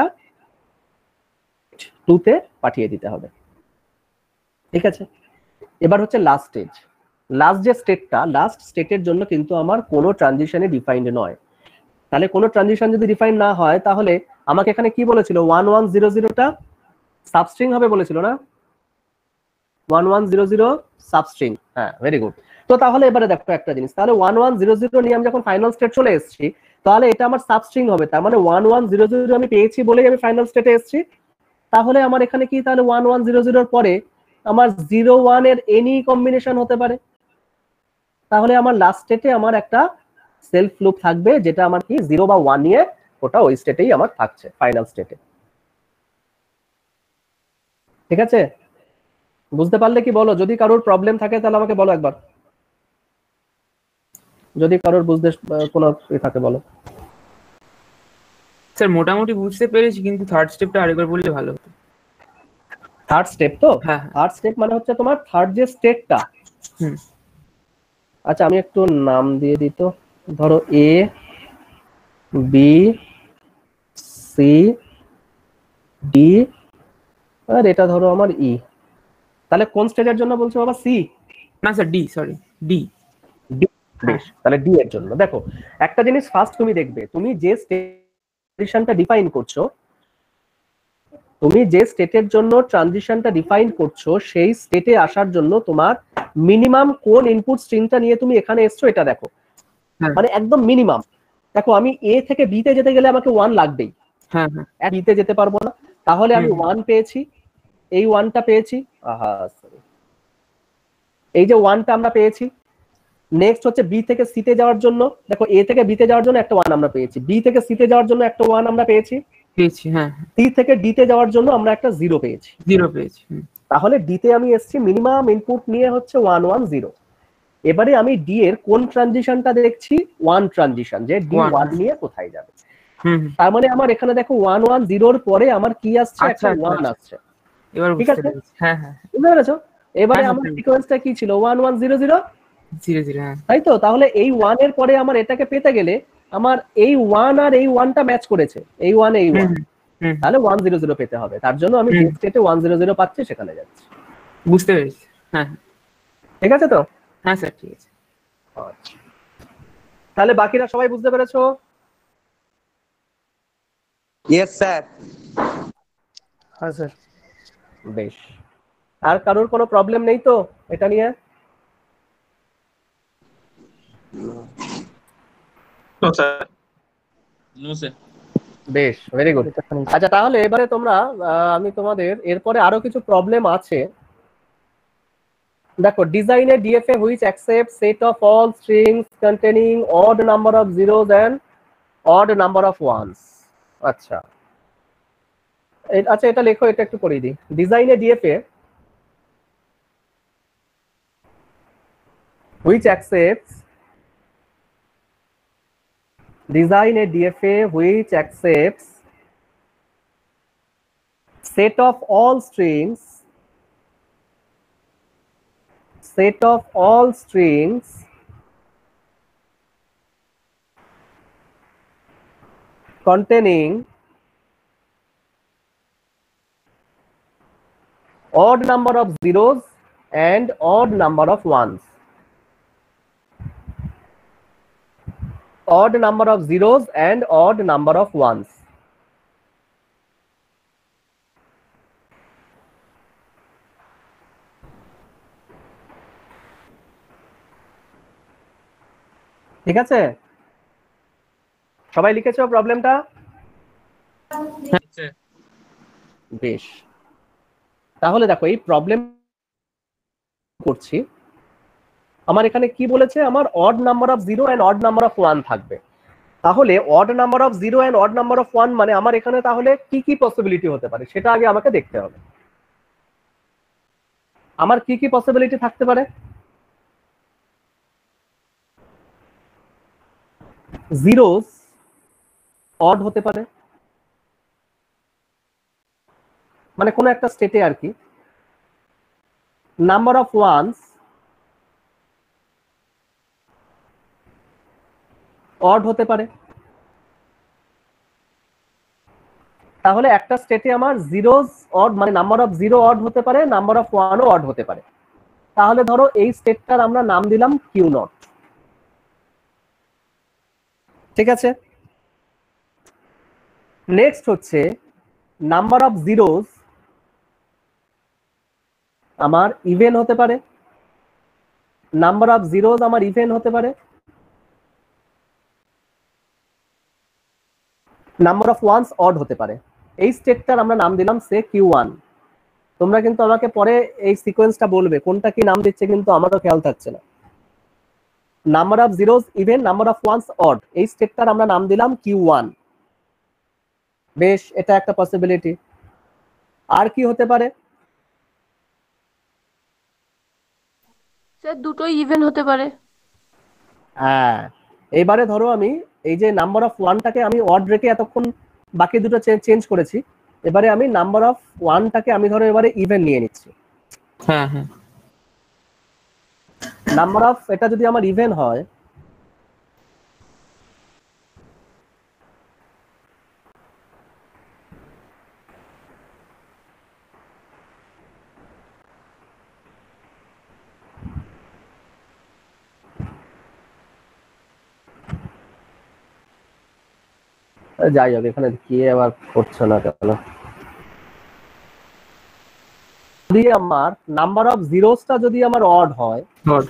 2 তে পাঠিয়ে দিতে হবে। ঠিক আছে, এবার হচ্ছে লাস্ট স্টেজ। লাস্ট যে স্টেটটা, লাস্ট স্টেটের জন্য কিন্তু আমার কোনো ট্রানজিশনে ডিফাইন্ড নয়। তাহলে কোনো ট্রানজিশন যদি ডিফাইন না হয় তাহলে আমাকে এখানে কি বলেছিল 1 1 0 0টা সাবস্ট্রিং হবে বলেছিল না, 1 1 0 0 সাবস্ট্রিং। হ্যাঁ, ভেরি গুড। তো তাহলে এবারে দেখো একটা জিনিস, তাহলে 1 1 0 0 নিয়ে আমি যখন ফাইনাল স্টেট চলে এসেছি তাহলে এটা আমার সাবস্ট্রিং হবে। তার মানে 1 1 0 0 আমি পেয়েছি বলেই আমি ফাইনাল স্টেটে এসেছি। তাহলে আমার এখানে কি, তাহলে 1 1 0 0 এর পরে আমার 0 1 এর এনি কম্বিনেশন হতে পারে। তাহলে আমার লাস্ট স্টেটে আমার একটা সেলফ লুপ থাকবে যেটা আমার কি 0 বা 1 নিয়ে ওটা ওই স্টেটেই আমার থাকছে ফাইনাল স্টেটে। ঠিক আছে, বুঝতে পারলে কি বলো? যদি কারোর প্রবলেম থাকে তাহলে আমাকে বলো একবার, যদি কারোর বুঝতে কোনো থাকে বলো। স্যার মোটামুটি বুঝতে পেরেছি, কিন্তু থার্ড স্টেপটা আরেকবার বললে ভালো হতো। থার্ড স্টেপ তো, হ্যাঁ থার্ড স্টেপ মানে হচ্ছে তোমার থার্ড যে স্টেটটা। আচ্ছা আমি একটু নাম দিয়ে দিই তো, ধরো এ বি সি ডি আর এটা ধরো আমার ই। তাহলে কোন স্টেজের জন্য বলছো বাবা? সি না স্যার, ডি, সরি ডি। বেশ, তাহলে ডি এর জন্য দেখো একটা জিনিস ফার্স্ট তুমি দেখবে, তুমি যে ট্রানজিশনটা ডিফাইন করছো, তুমি যে স্টেটের জন্য ট্রানজিশনটা ডিফাইন করছো সেই স্টেটে আসার জন্য তোমার মিনিমাম কোন ইনপুট স্ট্রিংটা নিয়ে তুমি এখানে এসছো এটা দেখো। মানে একদম মিনিমাম। দেখো আমি এ থেকে বি তে যেতে গেলে আমাকে 1 লাগবেই, হ্যাঁ বি তে যেতে পারবো না। তাহলে আমি 1 পেয়েছি, এই 1টা পেয়েছি। এই যে 1টা আমরা পেয়েছি। নেক্সট হচ্ছে বি থেকে সি তে যাওয়ার জন্য, দেখো এ থেকে বি তে যাওয়ার জন্য একটা 1 আমরা পেয়েছি, বি থেকে সি তে যাওয়ার জন্য একটা 1 আমরা পেয়েছি, হ্যাঁ। সি থেকে ডি তে যাওয়ার জন্য আমরা একটা 0 পেয়েছি। তাহলে ডি তে আমি এসেছি মিনিমাম ইনপুট নিয়ে হচ্ছে 1 1 0। এবারে আমি ডি এর কোন ট্রানজিশনটা দেখছি, 1 ট্রানজিশন, যে ডি 1 নিয়ে কোথায় যাবে। তার মানে আমার এখানে দেখো 1 1 0 এর পরে আমার কি আসছে, একটা 1 আসছে। এবার ঠিক আছে, হ্যাঁ বুঝতে পেরেছো? এবারে আমার সিকোয়েন্সটা কি ছিল 1 1 0 0 0 0, হ্যাঁ তাই তো। তাহলে এই 1 এর পরে আমার এটাকে পেতে গেলে আমার এই 1 আর এই 1টা ম্যাচ করেছে, এই 1 এই 1, তাহলে 1 0 0 পেতে হবে। তার জন্য আমি যে স্টেটে 1 0 0 পাচ্ছি সেখানে যাচ্ছি। বুঝতে পেরেছি, হ্যাঁ ঠিক আছে তো? হ্যাঁ স্যার, ঠিক আছে। তাহলে বাকিরা সবাই বুঝতে পেরেছো? Yes sir. হ্যাঁ স্যার। বেশ, আর কারোর কোনো প্রবলেম নেই তো এটা নিয়ে? No sir. No sir. বেশ, ভেরি গুড। আচ্ছা তাহলে এবারে তোমরা আমি তোমাদের এরপরে আরো কিছু প্রবলেম আছে। দেখো, design a DFA which accept set of all strings containing odd number of zeros and odd number of ones. আচ্ছা আচ্ছা, এটা লেখো, এটা একটু করে দিই। Design a DFA which accepts design a DFA which accepts set of all strings containing odd number of zeros and odd number of ones. Odd number of zeros and odd number of ones. ঠিক আছে, সবাই লিখেছো প্রবলেমটা? বেশ, তাহলে দেখো এই problem করছি আমার এখানে কি বলেছে, আমার odd number of 0 and odd number of 1 থাকবে। তাহলে odd number of 0 and odd number of 1 মানে আমার এখানে তাহলে কি কি পসিবিলিটি হতে পারে সেটা আগে আমাকে দেখতে হবে। আমার কি কি পসিবিলিটি থাকতে পারে? জিরোস অড হতে পারে, মানে কোনো একটা স্টেটে আর কি। নাম্বার অফ ওয়ানস অড হতে পারে। তাহলে একটা স্টেটে আমার জিরোস অড মানে নাম্বার অফ 0 অড হতে পারে, নাম্বার অফ 1ও অড হতে পারে। তাহলে ধরো এই স্টেটটার আমরা নাম দিলাম কিউ নট। ঠিক আছে, নেক্সট হচ্ছে নাম্বার অফ জিরোস আমার ইভেন হতে পারে, নাম্বার অফ জিরোস আমার ইভেন হতে পারে, নাম্বার অফ ওয়ানস অড হতে পারে। এই স্টেটটার আমরা নাম দিলাম সে কিউ1। তোমরা কিন্তু আমাকে পরে এই সিকোয়েন্সটা বলবে কোনটা কি নাম দিচ্ছে, কিন্তু আমারও খেয়াল থাকছে না। Number of zeros even, number of ones odd, এই স্টেটটার আমরা নাম দিলাম কিউ1। বেশ, এটা একটা পসিবিলিটি। আর কি হতে পারে? স্যার দুটোই ইভেন হতে পারে। হ্যাঁ, এবারে ধরো আমি এই যে নাম্বার অফ 1টাকে আমি অড রেখে এতক্ষণ বাকি দুটো চেঞ্জ করেছি, এবারে আমি নাম্বার অফ 1টাকে আমি ধরো এবারে ইভেন নিয়ে নিচ্ছি। হ্যাঁ হ্যাঁ, নাম্বার অফ এটা যদি আমার ইভেন হয়, যাই হোক এখানে কি আবার করছে না কেন। যদি আমার নাম্বার অফ জিরোসটা যদি আমার অড হয়,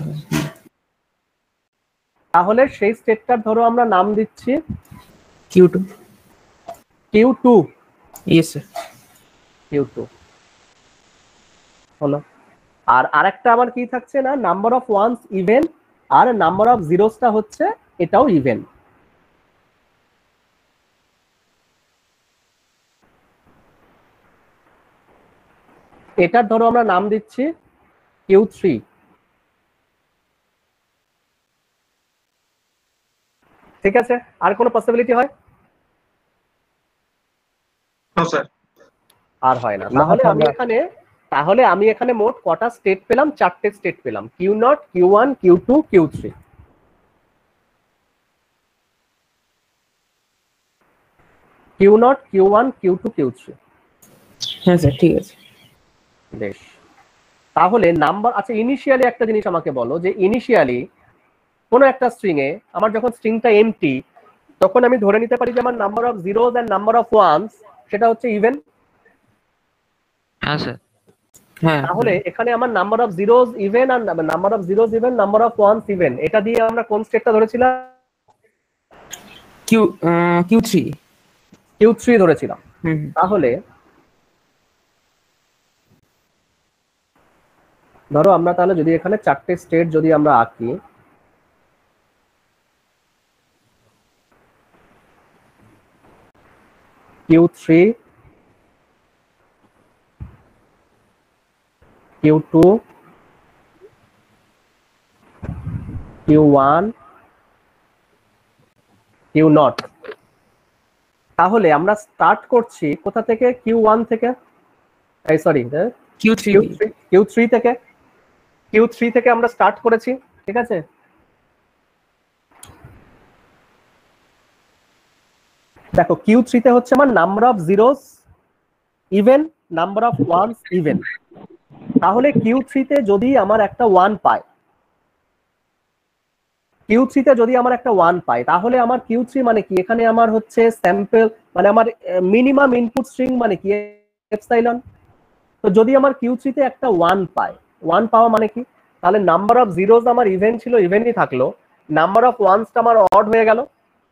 তাহলে সেই স্টেটটার ধরো আমরা নাম দিচ্ছি Q2। Q2। Yes sir. Q2 হলো। আর আরেকটা আমার কি থাকছে না, নাম্বার অফ ওয়ানস ইভেন আর নাম্বার অফ জিরোসটা হচ্ছে এটাও ইভেন। এটার ধরো আমরা নাম দিচ্ছি Q3। ঠিক আছে, আর কোনো পসিবিলিটি হয়? আর হয় না। তাহলে আমি এখানে মোট কটা স্টেট পেলাম? 4টে স্টেট পেলাম, Q0, Q1, Q2, Q3। Q0, Q1, Q2, Q3। হ্যাঁ স্যার, ঠিক আছে। বেশ, তাহলে নাম্বার, আচ্ছা ইনিশিয়ালি একটা জিনিস আমাকে বলো, যে ইনিশিয়ালি কোনো একটা স্ট্রিং এ আমার যখন স্ট্রিংটা এমটি, তখন আমি ধরে নিতে পারি যে আমার number of zeros and number of ones সেটা হচ্ছে ইভেন। হ্যাঁ স্যার। হ্যাঁ, তাহলে এখানে আমার নাম্বার অফ জিরোস ইভেন আর number of zeros even, number of ones even, এটা দিয়ে আমরা কোন স্টেটটা ধরেছিলাম? Q3। Q3 ধরেছিলাম। তাহলে ধরো আমরা তাহলে যদি এখানে 4টে স্টেট যদি আমরা আঁকি, Q3, Q2, Q1, Q0। তাহলে আমরা স্টার্ট করছি কোথা থেকে? Q1 থেকে, এই সরি Q3 থেকে। Q3 থেকে আমরা স্টার্ট করেছি, ঠিক আছে। দেখো Q3 তে হচ্ছে আমার number of zeros even, number of ones even. তাহলে Q3 তে যদি আমার একটা 1 পায়, Q3 তে যদি আমার একটা 1 পায়, তাহলে আমার Q3 মানে কি? এখানে আমার হচ্ছে স্যাম্পল, মানে আমার মিনিমাম ইনপুট স্ট্রিং মানে কি? এপসাইলন। তো যদি আমার Q3 তে একটা 1 পায়, 1 পাওয়া মানে কি? তাহলে নাম্বার অফ জিরোস আমার ইভেন ছিল, ইভেনই থাকলো, নাম্বার অফ ওয়ানসটা আমার অড হয়ে গেল।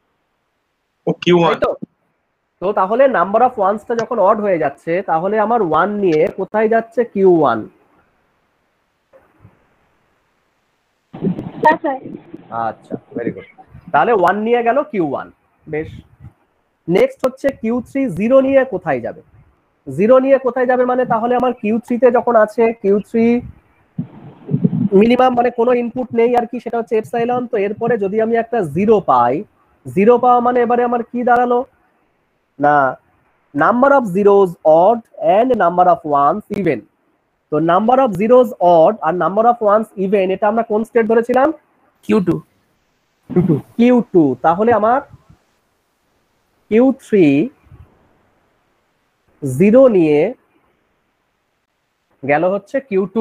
তো তাহলে নাম্বার অফ ওয়ানসটা যখন অড হয়ে যাচ্ছে, তাহলে আমার 1 নিয়ে কোথায় যাচ্ছে? Q1। হ্যাঁ স্যার। আচ্ছা, ভেরি গুড। তাহলে 1 নিয়ে গেল Q1। বেশ। নেক্সট হচ্ছে Q3 0 নিয়ে কোথায় যাবে? 0 নিয়ে কোথায় যাবে মানে তাহলে আমার Q3 তে যখন আছে Q3 মিনিমাম মানে কোনো ইনপুট নেই আর কি, সেটা হচ্ছে এপসাইলন। তো এরপরে যদি আমি একটা 0 পাই, 0 পাওয়া মানে এবারে আমার কি দাঁড়ালো না number of zeros odd and number of ones even. তো নাম্বার অফ জিরোজ অড আর নাম্বার অফ ওয়ানস ইভেন এটা আমরা কোন স্টেট ধরেছিলাম? Q2। Q2। তাহলে আমার Q3 0 নিয়ে গেল হচ্ছে Q2।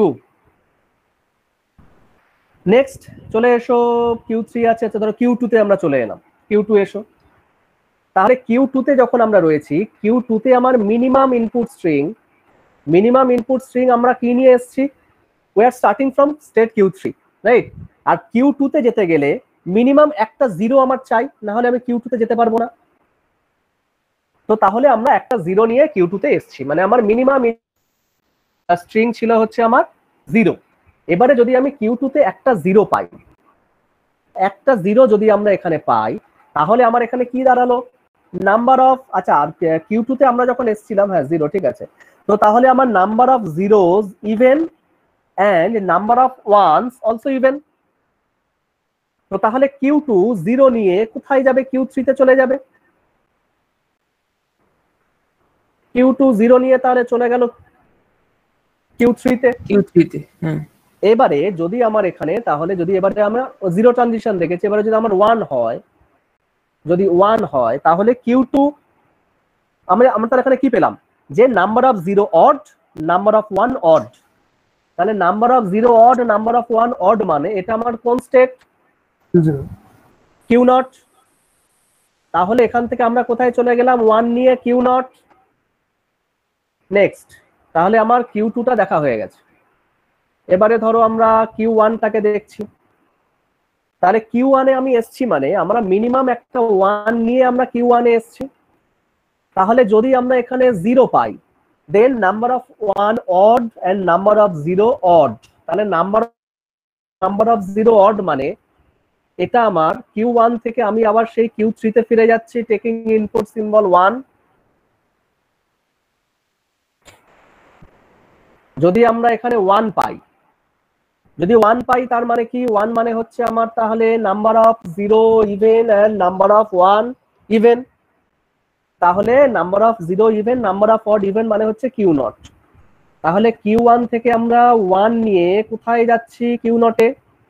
নেক্সট চলে এসো, Q3 আছে, আচ্ছা ধরো Q2 তে আমরা চলে এলাম। Q2 এসো। তাহলে Q2 তে যখন আমরা রয়েছি, Q2 তে আমার মিনিমাম ইনপুট স্ট্রিং আমরা কি নিয়ে এসেছি? we are starting from state Q3, right? আর Q2 তে যেতে গেলে মিনিমাম একটা 0 আমার চাই, না হলে আমি Q2 তে যেতে পারবো না। তো তাহলে আমরা একটা 0 নিয়ে Q2 তে এসেছি, মানে আমার মিনিমাম স্ট্রিং ছিল হচ্ছে আমার 0। এবারে যদি আমি Q2 তে একটা 0 পাই, একটা 0 যদি আমরা এখানে পাই, তাহলে আমার এখানে কি দাঁড়ালো নাম্বার অফ, আচ্ছা Q2 তে আমরা যখন এসেছিলাম, হ্যাঁ 0 ঠিক আছে। তো তাহলে আমার number of zeros even and number of ones also even। তো তাহলে Q2 0 নিয়ে কোথায় যাবে? Q3 তে চলে যাবে। Q2 0 নিয়ে তাহলে চলে গেল Q3 তে। এবারে যদি আমার এখানে, তাহলে যদি এবারে আমরা 0 ট্রানজিশন দেখেছি, এবারে যদি আমার 1 হয়, যদি 1 হয় তাহলে Q2 আমরা তার এখানে কি পেলাম যে number of 0 odd, number of 1 odd. তাহলে number of 0 odd, number of 1 odd মানে এটা আমার কোন স্টেট? Q0। তাহলে এখান থেকে আমরা কোথায় চলে গেলাম? 1 নিয়ে Q0। নেক্সট, তাহলে আমার Q2 টা দেখা হয়ে গেছে। এবারে ধরো আমরা Q1 টাকে দেখছি। তাহলে Q1 এ আমি এসছি মানে আমরা মিনিমাম একটা 1 নিয়ে আমরা Q1 এ এসছি। তাহলে যদি আমরা এখানে 0 পাই, then number of 1 odd and number of 0 odd. তাহলে নাম্বার অফ 0 অড মানে এটা আমার Q1 থেকে আমি আবার সেই Q3 তে ফিরে যাচ্ছি, টেকিং ইনপুট সিম্বল 1। যদি আমরা এখানে 1 পাই, যদি 1 পাই তার মানে কি? 1 মানে হচ্ছে আমার তাহলে number of 0 even and number of 1 even. তাহলে number of 0 even, number of odd even মানে হচ্ছে Q0। তাহলে Q1 থেকে আমরা 1 নিয়ে কোথায় যাচ্ছি? Q0 এ।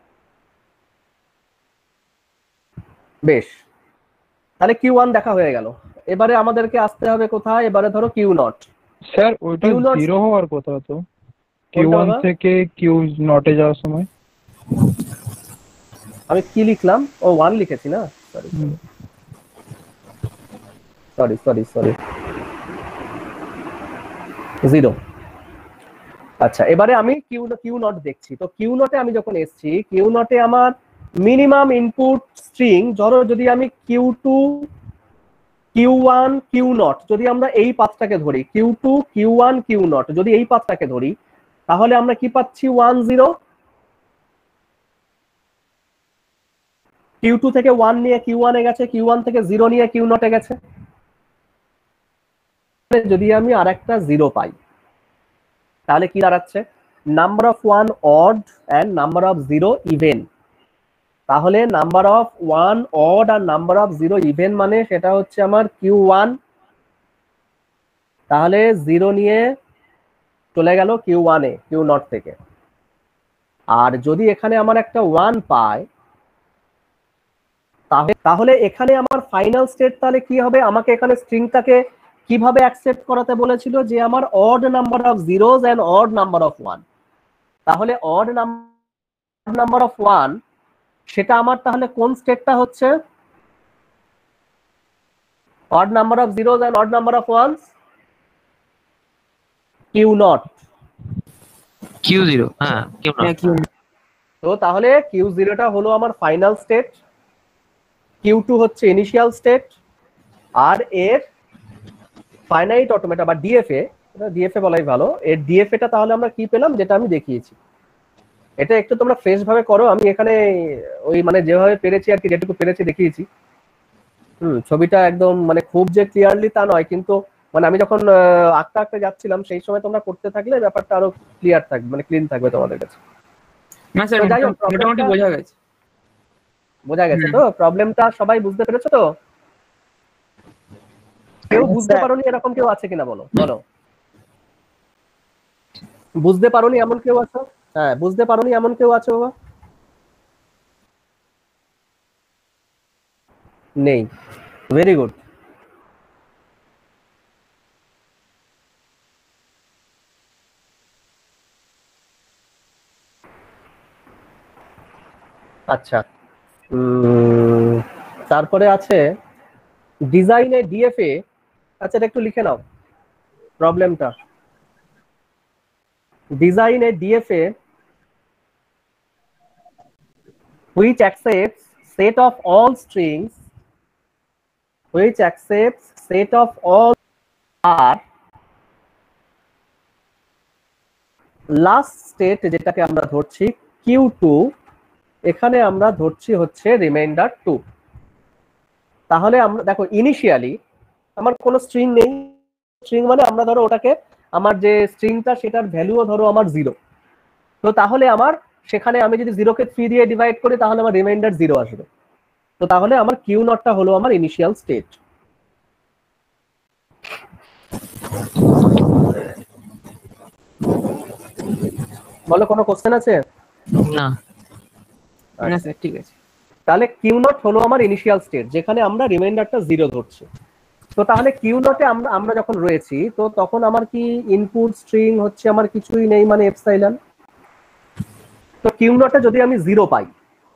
বেশ, তাহলে Q1 দেখা হয়ে গেল। এবারে আমাদেরকে আসতে হবে কোথায়? এবারে ধরো Q0। স্যার ওইটা 0 হওয়ার কথা তো, Q1 থেকে Q0 এ যাওয়ার সময়। আমি কি লিখলাম? ও 1 লিখেছি না, সরি 0। আচ্ছা, এবারে আমি Q0 দেখছি। তো Q0 এ আমি যখন এসেছি, Q0 এ আমার মিনিমাম ইনপুট স্ট্রিং ধরো যদি আমি Q2 Q1 Q0 যদি আমরা এই পাথটাকে ধরি, Q2 Q1 Q0 যদি এই পাথটাকে ধরি, তাহলে আমরা কি পাচ্ছি? 1 0। Q2 থেকে 1 নিয়ে Q1 এ গেছে, Q1 থেকে 0 নিয়ে Q0 এ গেছে। যদি আমি আরেকটা 0 পাই, তাহলে কি দাঁড়াচ্ছে? Number of 1 odd and number of 0 even. তাহলে নাম্বার অফ 1 অড আর নাম্বার অফ 0 ইভেন মানে সেটা হচ্ছে আমার Q1। তাহলে 0 নিয়ে চলে গেল Q1 এ, Q0 থেকে। আর যদি এখানে আমার একটা 1 পাই, তাহলে এখানে আমার ফাইনাল স্টেট তাহলে কি হবে? আমাকে এখানে স্ট্রিংটাকে কিভাবে অ্যাকসেপ্ট করাতে বলেছিল? যে আমার odd number of zeros and odd number of 1। তাহলে অড নাম্বার অফ 1 সেটা আমার তাহলে কোন স্টেটটা হচ্ছে? Odd number of zeros and odd number of 1 Q0। Q0, হ্যাঁ Q0। তো তাহলে Q0 টা হলো আমার ফাইনাল স্টেট, Q2 হচ্ছে ইনিশিয়াল স্টেট, আর এর ফাইনাইট অটোমেটা বা ডিএফএ, এটা ডিএফএ বলাই ভালো, এর ডিএফএ টা তাহলে আমরা কি পেলাম? যেটা আমি দেখিয়েছি। এটা একটু তোমরা ফ্রেশ ভাবে করো, আমি এখানে ওই মানে যেভাবে পেরেছি আর কি, যেটুকু পেরেছি দেখিয়েছি। ছবিটা একদম মানে খুব যে ক্লিয়ারলি তা নয়, কিন্তু মানে আমি যখন আঁকতে আঁকতে যাচ্ছিলাম সেই সময় তোমরা করতে থাকলে ব্যাপারটা আরো ক্লিয়ার থাকবে, মানে ক্লিন থাকবে তোমাদের কাছে। না স্যার, তো যাই হোক, মোটামুটি বোঝা গেছে। বোঝা গেছে তো? প্রবলেমটা সবাই বুঝতে পেরেছো তো? কেউ বুঝতে পারোনি এরকম কেউ আছে কিনা বলো বলো। বুঝতে পারোনি এমন কেউ আছো? হ্যাঁ, বুঝতে পারোনি এমন কেউ আছো বাবা? নেই। Very good. আচ্ছা, তারপরে আছে ডিজাইনে ডিএফএ। আচ্ছা, এটা একটু লিখে নাও প্রবলেমটা। ডিজাইনে DFA which accepts set of all strings are last state, যেটাকে আমরা ধরছি Q2, এখানে আমরা ধরছি হচ্ছে রিমাইন্ডার 2। তাহলে আমরা দেখো ইনিশিয়ালি আমার কোনো স্ট্রিং নেই। স্ট্রিং মানে আমরা ধরো ওটাকে, আমার যে স্ট্রিংটা সেটার ভ্যালুও ধরো আমার 0। তো তাহলে আমার সেখানে আমি যদি 0 কে 3 দিয়ে ডিভাইড করি তাহলে আমার রিমাইন্ডার 0 আসবে। তো তাহলে আমার কিউ নটটা হলো আমার ইনিশিয়াল স্টেট। বলো, কোনো কোশ্চেন আছে? না না স্যার, ঠিক আছে। তাহলে কিউ নট হলো আমার ইনিশিয়াল স্টেট, যেখানে আমরা রিমাইন্ডারটা 0 ধরছি। তো তাহলে কিউ নটে আমরা যখন রয়েছি, তো তখন আমার কি ইনপুট স্ট্রিং হচ্ছে আমার কিছুই নেই, মানে এপসাইলন। তো কিউ নটে যদি আমি 0 পাই,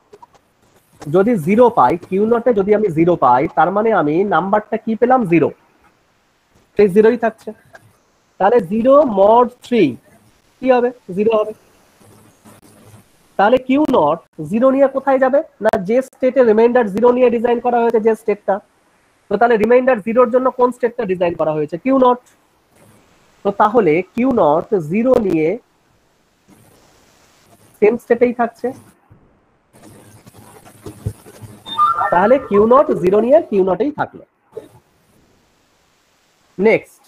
কিউ নটে যদি আমি 0 পাই, তার মানে আমি নাম্বারটা কি পেলাম? 0। সেই 0ই থাকছে। তাহলে 0 mod 3 কি হবে? 0 হবে। তাহলে কিউ নট 0 নিয়ে কোথায় যাবে? না, যে স্টেটে রিমাইন্ডার 0 নিয়ে ডিজাইন করা হয়েছে যে স্টেটটা, তো তাহলে রিমাইন্ডার 0 এর জন্য কোন স্টেটটা ডিজাইন করা হয়েছে? Q naught. তো তাহলে কিউ নট 0 নিয়ে সেম স্টেটেই থাকছে। তাহলে কিউ নট 0 নিয়ে কিউ নটেই থাকলো। নেক্সট,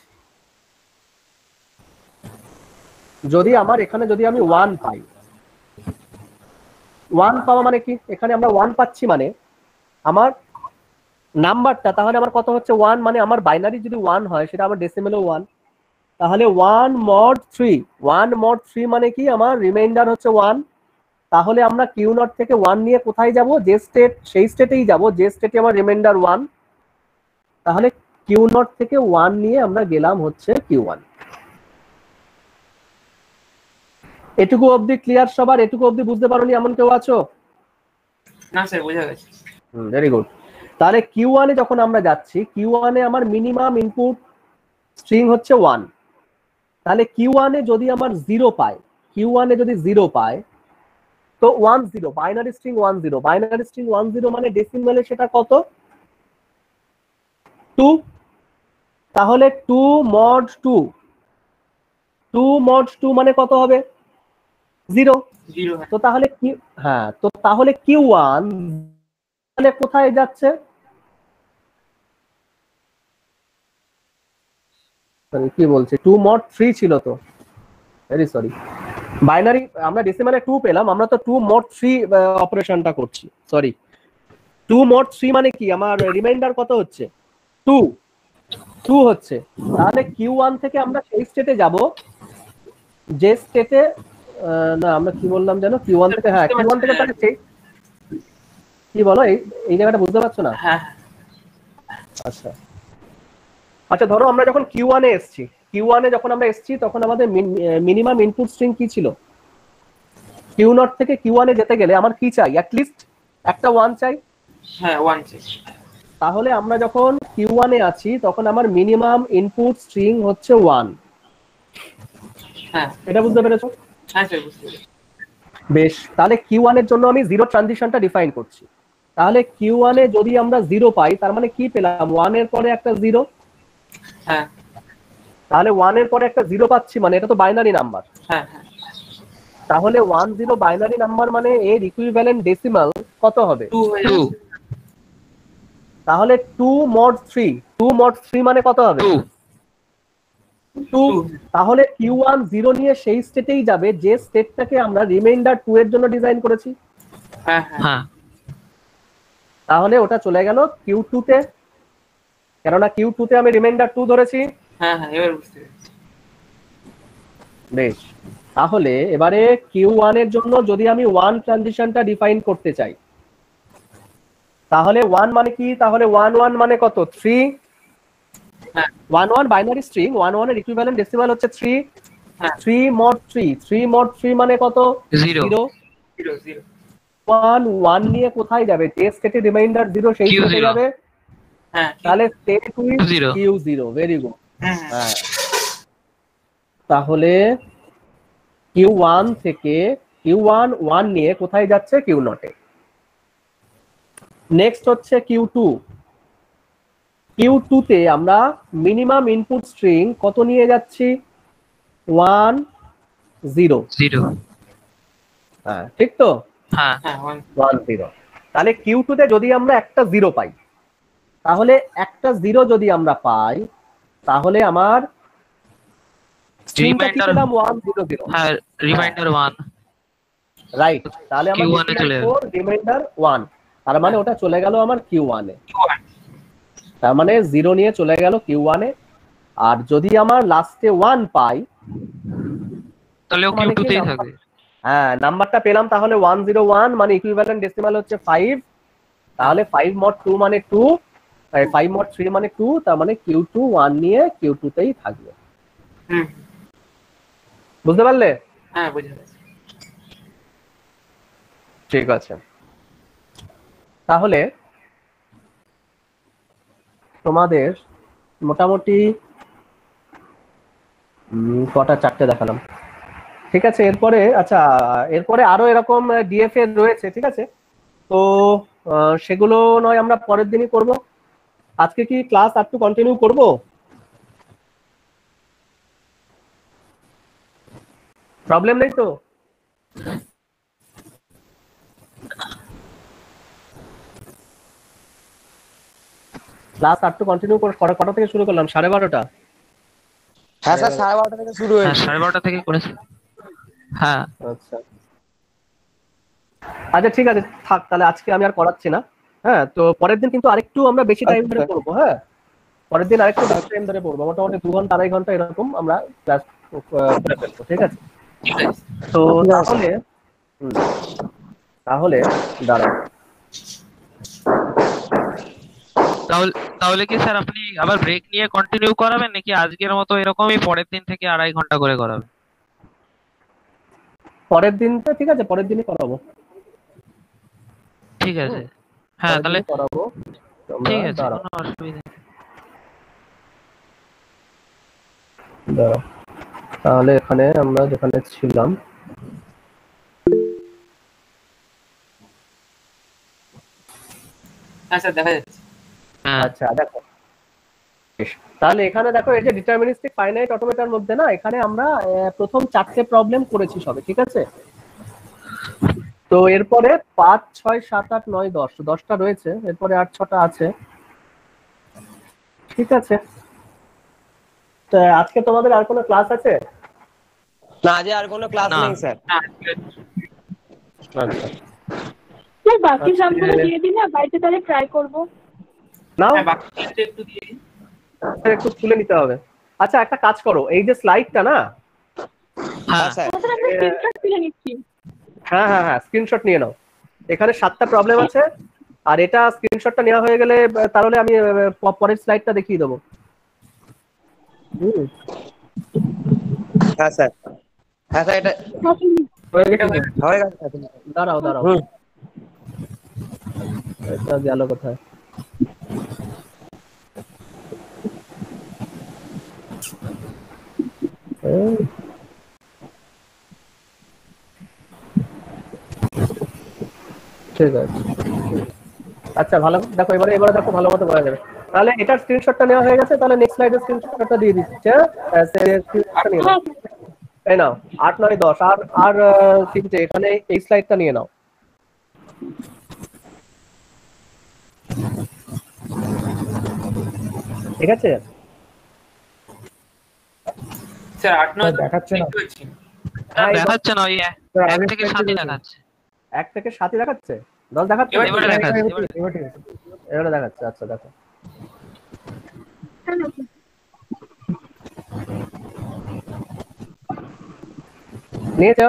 যদি আমার এখানে যদি আমি 1 পাই, 1 পাওয়া মানে কি? এখানে আমরা 1 পাচ্ছি মানে আমার নাম্বারটা, তাহলে আমার কত হচ্ছে? 1, মানে আমার বাইনারি যদি 1 হয় সেটা আমার ডেসিমেলও 1। তাহলে 1 mod 3 মানে কি? আমার রিমাইন্ডার হচ্ছে 1। তাহলে আমরা কিউ নট থেকে 1 নিয়ে কোথায় যাব? যে স্টেট, সেই স্টেটেই যাব যে স্টেটে আমার রিমাইন্ডার 1। তাহলে কিউ নট থেকে 1 নিয়ে আমরা গেলাম হচ্ছে Q1। এটুকু অবধি ক্লিয়ার সবার? এটুকু অবধি বুঝতে পারোনি এমন কেউ আছো? না স্যার, বোঝা গেছে। Very good. তাহলে Q1 এ যখন আমরা যাচ্ছি, Q1 এ আমার মিনিমাম ইনপুট স্ট্রিং হচ্ছে 1। তাহলে Q1 এ যদি আমার 0 পাই, তো 10, বাইনারি স্ট্রিং 10, বাইনারি স্ট্রিং 10 মানে ডেসিমেলে সেটা কত? 2। তাহলে 2 mod 2 মানে কত হবে? 0। তো তাহলে কি, হ্যাঁ, তো তাহলে Q1 তাহলে কোথায় যাচ্ছে? কি বলছে? 2 mod 3 ছিল তো, ভেরি সরি। বাইনারি আমরা ডেসিমালে 2 পেলাম, আমরা তো 2 mod 3 অপারেশনটা করছি, সরি। 2 mod 3 মানে কি? আমার রিমাইন্ডার কত হচ্ছে? 2 হচ্ছে। তাহলে Q1 থেকে আমরা সেই স্টেটে যাব যে স্টেটে, না আমরা কি বললাম জানো? Q1 থেকে, হ্যাঁ Q1 থেকে তাহলে সেই, কি বলো এই জায়গাটা বুঝতে পারছো না? হ্যাঁ। আচ্ছা আচ্ছা, ধরো আমরা যখন Q1 এ এসেছি, যখন আমরা এসেছি তখন আমাদের মিনিমাম ইনপুট স্ট্রিং কি ছিল? Q0 থেকে Q1 এ যেতে গেলে আমার কি চাই? অ্যাটলিস্ট একটা 1 চাই। হ্যাঁ, 1 চাই। তাহলে আমরা যখন Q1 এ আছি তখন আমার মিনিমাম ইনপুট স্ট্রিং হচ্ছে 1। হ্যাঁ, এটা বুঝতে পেরেছো? হ্যাঁ স্যার, বুঝতে পেরেছি। বেশ, তাহলে Q1 এর জন্য আমি 0 ট্রানজিশনটা ডিফাইন করছি। তাহলে Q1 এ যদি আমরা 0 পাই, তার মানে কি পেলাম? 1 এর পরে একটা 0। হ্যাঁ, তাহলে 1 এর পরে একটা 0 পাচ্ছি, মানে এটা তো বাইনারি নাম্বার। হ্যাঁ হ্যাঁ। তাহলে 10 বাইনারি নাম্বার মানে এর ইকুইভ্যালেন্ট ডেসিমাল কত হবে? 2 তাহলে 2 mod 3, 2 mod 3 মানে কত হবে? 2। তাহলে Q1 0 নিয়ে সেই স্টেটেই যাবে যে স্টেটটাকে আমরা রিমাইন্ডার 2 এর জন্য ডিজাইন করেছি। হ্যাঁ তাহলে ওটা চলে গেল Q2 তে, কেননা Q2 তে আমি রিমাইন্ডার 2 ধরেছি। হ্যাঁ এবার বুঝতে পেরেছি। বেশ, তাহলে এবারে Q1 এর জন্য যদি আমি 1 ট্রানজিশনটা ডিফাইন করতে চাই, তাহলে 1 মানে কি? তাহলে 1 মানে কত? 3। 1 বাইনারি স্ট্রিং, 1 এর ইকুইভ্যালেন্ট ডেসিমাল হচ্ছে 3। 3 mod 3, 3 mod 3 মানে কত? 0। 1 নিয়ে কোথায় যাবে? যে স্টেটে রিমাইন্ডার 0 সেই স্টেটে যাবে। তাহলে স্টেট 2 Q0। Very good. হ্যাঁ, তাহলে Q1 থেকে Q1 1 নিয়ে কোথায় যাচ্ছে? Q0 এ। নেক্সট হচ্ছে Q2। Q2 তে আমরা মিনিমাম ইনপুট স্ট্রিং কত নিয়ে যাচ্ছি? 1 0। হ্যাঁ ঠিক তো? হ্যাঁ 1 0। তাহলে Q2 তে যদি আমরা একটা 0 পাই, তাহলে একটা 0 যদি আমরা পাই, তাহলে আমার স্ট্রিংটা কি পেলাম? 1 0 0। হ্যাঁ রিমাইন্ডার 1 রাইট। তাহলে আমার Q1 এ চলে যাবে। রিমাইন্ডার 1, তার মানে ওটা চলে গেল আমার Q1 এ। তার মানে 0 নিয়ে চলে গেল Q1 এ। আর যদি আমার লাস্টে 1 পাই, তাহলে ও Q2 তেই থাকবে। হ্যাঁ, নাম্বারটা পেলাম তাহলে 101, মানে ইকুইভ্যালেন্ট ডেসিমাল হচ্ছে 5। তাহলে 5 mod 2 মানে 2, 5 mod 3 মানে 2, তার মানে Q2 1 নিয়ে Q2 তেই থাকবে। বুঝতে পারলে? হ্যাঁ বুঝতে পেরেছি। ঠিক আছে, তাহলে তোমাদের মোটামুটি কটা? 4টে দেখালাম। ঠিক আছে, এরপরে আচ্ছা, এরপরে আরো এরকম ডিএফ এর রয়েছে। ঠিক আছে, তো সেগুলো নয় আমরা পরের দিনই করব। আজকে কি ক্লাস আর একটু কন্টিনিউ করব? প্রবলেম নেই তো? ক্লাস আর একটু কন্টিনিউ কটা থেকে শুরু করলাম? 12:30। হ্যাঁ স্যার 12:30 থেকে শুরু হয়েছে। 12:30 থেকে করেছি। হ্যাঁ আচ্ছা আচ্ছা ঠিক আছে, থাক তাহলে আজকে আমি আর করাচ্ছি না। হ্যাঁ, তো পরের দিন কিন্তু আরেকটু আমরা বেশি টাইম ধরে পড়বো। হ্যাঁ, পরের দিন আরেকটু বেশি টাইম ধরে পড়বো, মোটামুটি 2 ঘন্টা 2.5 ঘন্টা এরকম আমরা ক্লাস করে ফেলবো। ঠিক আছে, তো তাহলে দাঁড়াও। তাহলে কি স্যার আপনি আবার ব্রেক নিয়ে কন্টিনিউ করাবেন, নাকি আজকের মতো এরকমই পরের দিন থেকে 2.5 ঘন্টা করে করাবেন? পরের দিনটা ঠিক আছে, পরের দিনই করাবো। ঠিক আছে, হ্যাঁ তাহলে করাবো। ঠিক আছে, কোনো অসুবিধা নেই। দাঁড়াও, তাহলে এখানে আমরা যেখানে ছিলাম, আচ্ছা দেখা যাচ্ছে। আচ্ছা দেখো, তাহলে এখানে দেখো এই যে ডিটারমিনিস্টিক ফাইনাইট অটোমেটার মধ্যে না, এখানে আমরা প্রথম 4টে প্রবলেম করেছি সবে। ঠিক আছে, তো এরপরে 5 6 7 8 9 10 10টা রয়েছে, এরপরে 8 6টা আছে। ঠিক আছে, তো আজকে তোমাদের আর কোনো ক্লাস আছে? না, আজ আর কোনো ক্লাস নেই স্যার। আচ্ছা স্যার বাকি সবগুলো দিয়ে দিন না, বাড়িতে তাহলে ট্রাই করব। না বাকিটা একটু দিয়ে দিন, একটু তুলে নিতে হবে। আচ্ছা একটা কাজ করো, এই যে স্লাইডটা না, হ্যাঁ স্যার, আমরা স্ক্রিনশট তুলে নিচ্ছি। হ্যাঁ হ্যাঁ হ্যাঁ, স্ক্রিনশট নিয়ে নাও। এখানে 7টা প্রবলেম আছে, আর এটা স্ক্রিনশটটা নেওয়া হয়ে গেলে তাহলে আমি পরের স্লাইডটা দেখিয়ে দেবো। হ্যাঁ স্যার, হ্যাঁ স্যার, এটা হয়ে গেছে। দাঁড়াও দাঁড়াও, এটা গেল কোথায়? ঠিক আছে, আচ্ছা ভালো দেখো, এবারে দেখো ভালো মতো বোঝা যাবে। তাহলে এটার স্ক্রিনশটটা নেওয়া হয়ে গেছে, তাহলে নেক্সট স্লাইডের স্ক্রিনশটটা দিয়ে দিচ্ছি। স্ক্রিনশটটা নিয়ে নাও। এই নাও 8 9 10 আর আর তিনটে এখানে এই স্লাইডটা নিয়ে নাও। ঠিক আছে স্যার 8 9 দেখাচ্ছে না। দেখাচ্ছে না, ওই 1 থেকে 7 দেখাচ্ছে। 1 থেকে 7 দেখাচ্ছে, 10 দেখাচ্ছে? এবারে দেখাচ্ছে, এবারে দেখাচ্ছে। আচ্ছা দেখো, নিয়েছো?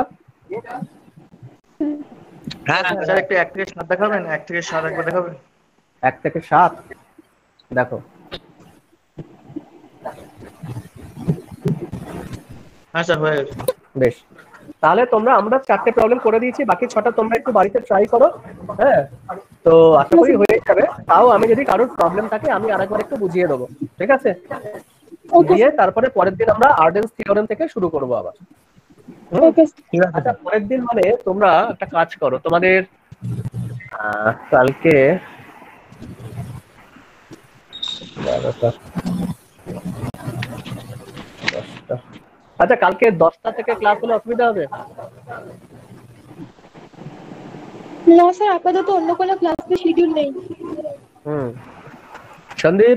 হ্যাঁ স্যার একটু 1 থেকে 7 দেখাবেন, 1 থেকে 7 একবার দেখাবেন। 1 থেকে 7 দেখো। হ্যাঁ স্যার হয়ে গেছে। বেশ, তাহলে আমরা 4টে প্রবলেম করে দিয়েছি, বাকি 6টা তোমরা একটু বাড়িতে ট্রাই করো। হ্যাঁ, তো আশা করি হয়ে যাবে। তাও আমি যদি কারোর প্রবলেম থাকে আমি আরেকবার একটু বুঝিয়ে দেবো, ঠিক আছে? দিয়ে তারপরে পরের দিন আমরা আর্ডেন্স থিওরেম থেকে শুরু করবো আবার। আচ্ছা, পরের দিন মানে তোমরা একটা কাজ করো, তোমাদের কালকে আচ্ছা কালকে 10টা থেকে ক্লাস হলে অসুবিধা হবে? না স্যার, আপাতত অন্য কোনো ক্লাসের শিডিউল নেই। সন্দীপ,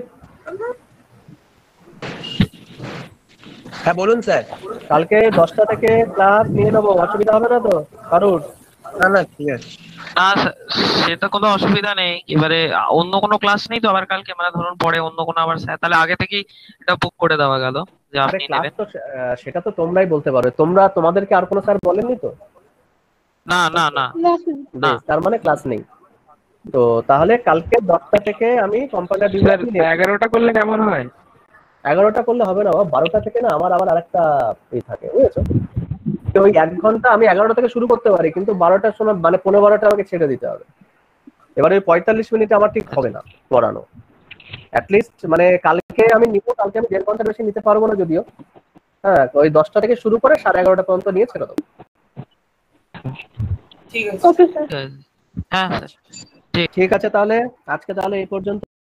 হ্যাঁ বলুন স্যার। কালকে 10টা থেকে ক্লাস নিয়ে নেবো, অসুবিধা হবে না তো কারোর? না ঠিক আছে। না সেটা কোনো অসুবিধা নেই। এবারে অন্য কোনো ক্লাস নেই তো আবার কালকে, মানে ধরুন পরে অন্য কোনো আবার স্যার, তাহলে আগে থেকেই এটা বুক করে দেওয়া গেল যে আপনি নেবেন। তো সেটা তো তোমরাই বলতে পারো। তোমাদেরকে আর কোনো স্যার বলেননি তো? না না না না, তার মানে ক্লাস নেই। তো তাহলে কালকে 10টা থেকে আমি কম্পাইলার স্যার 11টা করলে কেমন হয়? 11টা করলে হবে না, 12টা থেকে না আমার আবার আরেকটা থাকে, বুঝেছো? তো ওই 1 ঘন্টা আমি 11টা থেকে শুরু করতে পারি, কিন্তু 12টার সময় মানে 15-12টা আমাকে ছেড়ে দিতে হবে। এবারে ওই 45 মিনিট আমার ঠিক হবে না পড়ানো। অ্যাটলিস্ট মানে কালকে আমি 1.5 ঘন্টা বেশি নিতে পারবো না যদিও। হ্যাঁ, ওই 10টা থেকে শুরু করে 11:30টা পর্যন্ত নিয়ে ছেড়ে দেবো। ঠিক আছে। Okay sir. হ্যাঁ ঠিক আছে, তাহলে আজকে এই পর্যন্ত।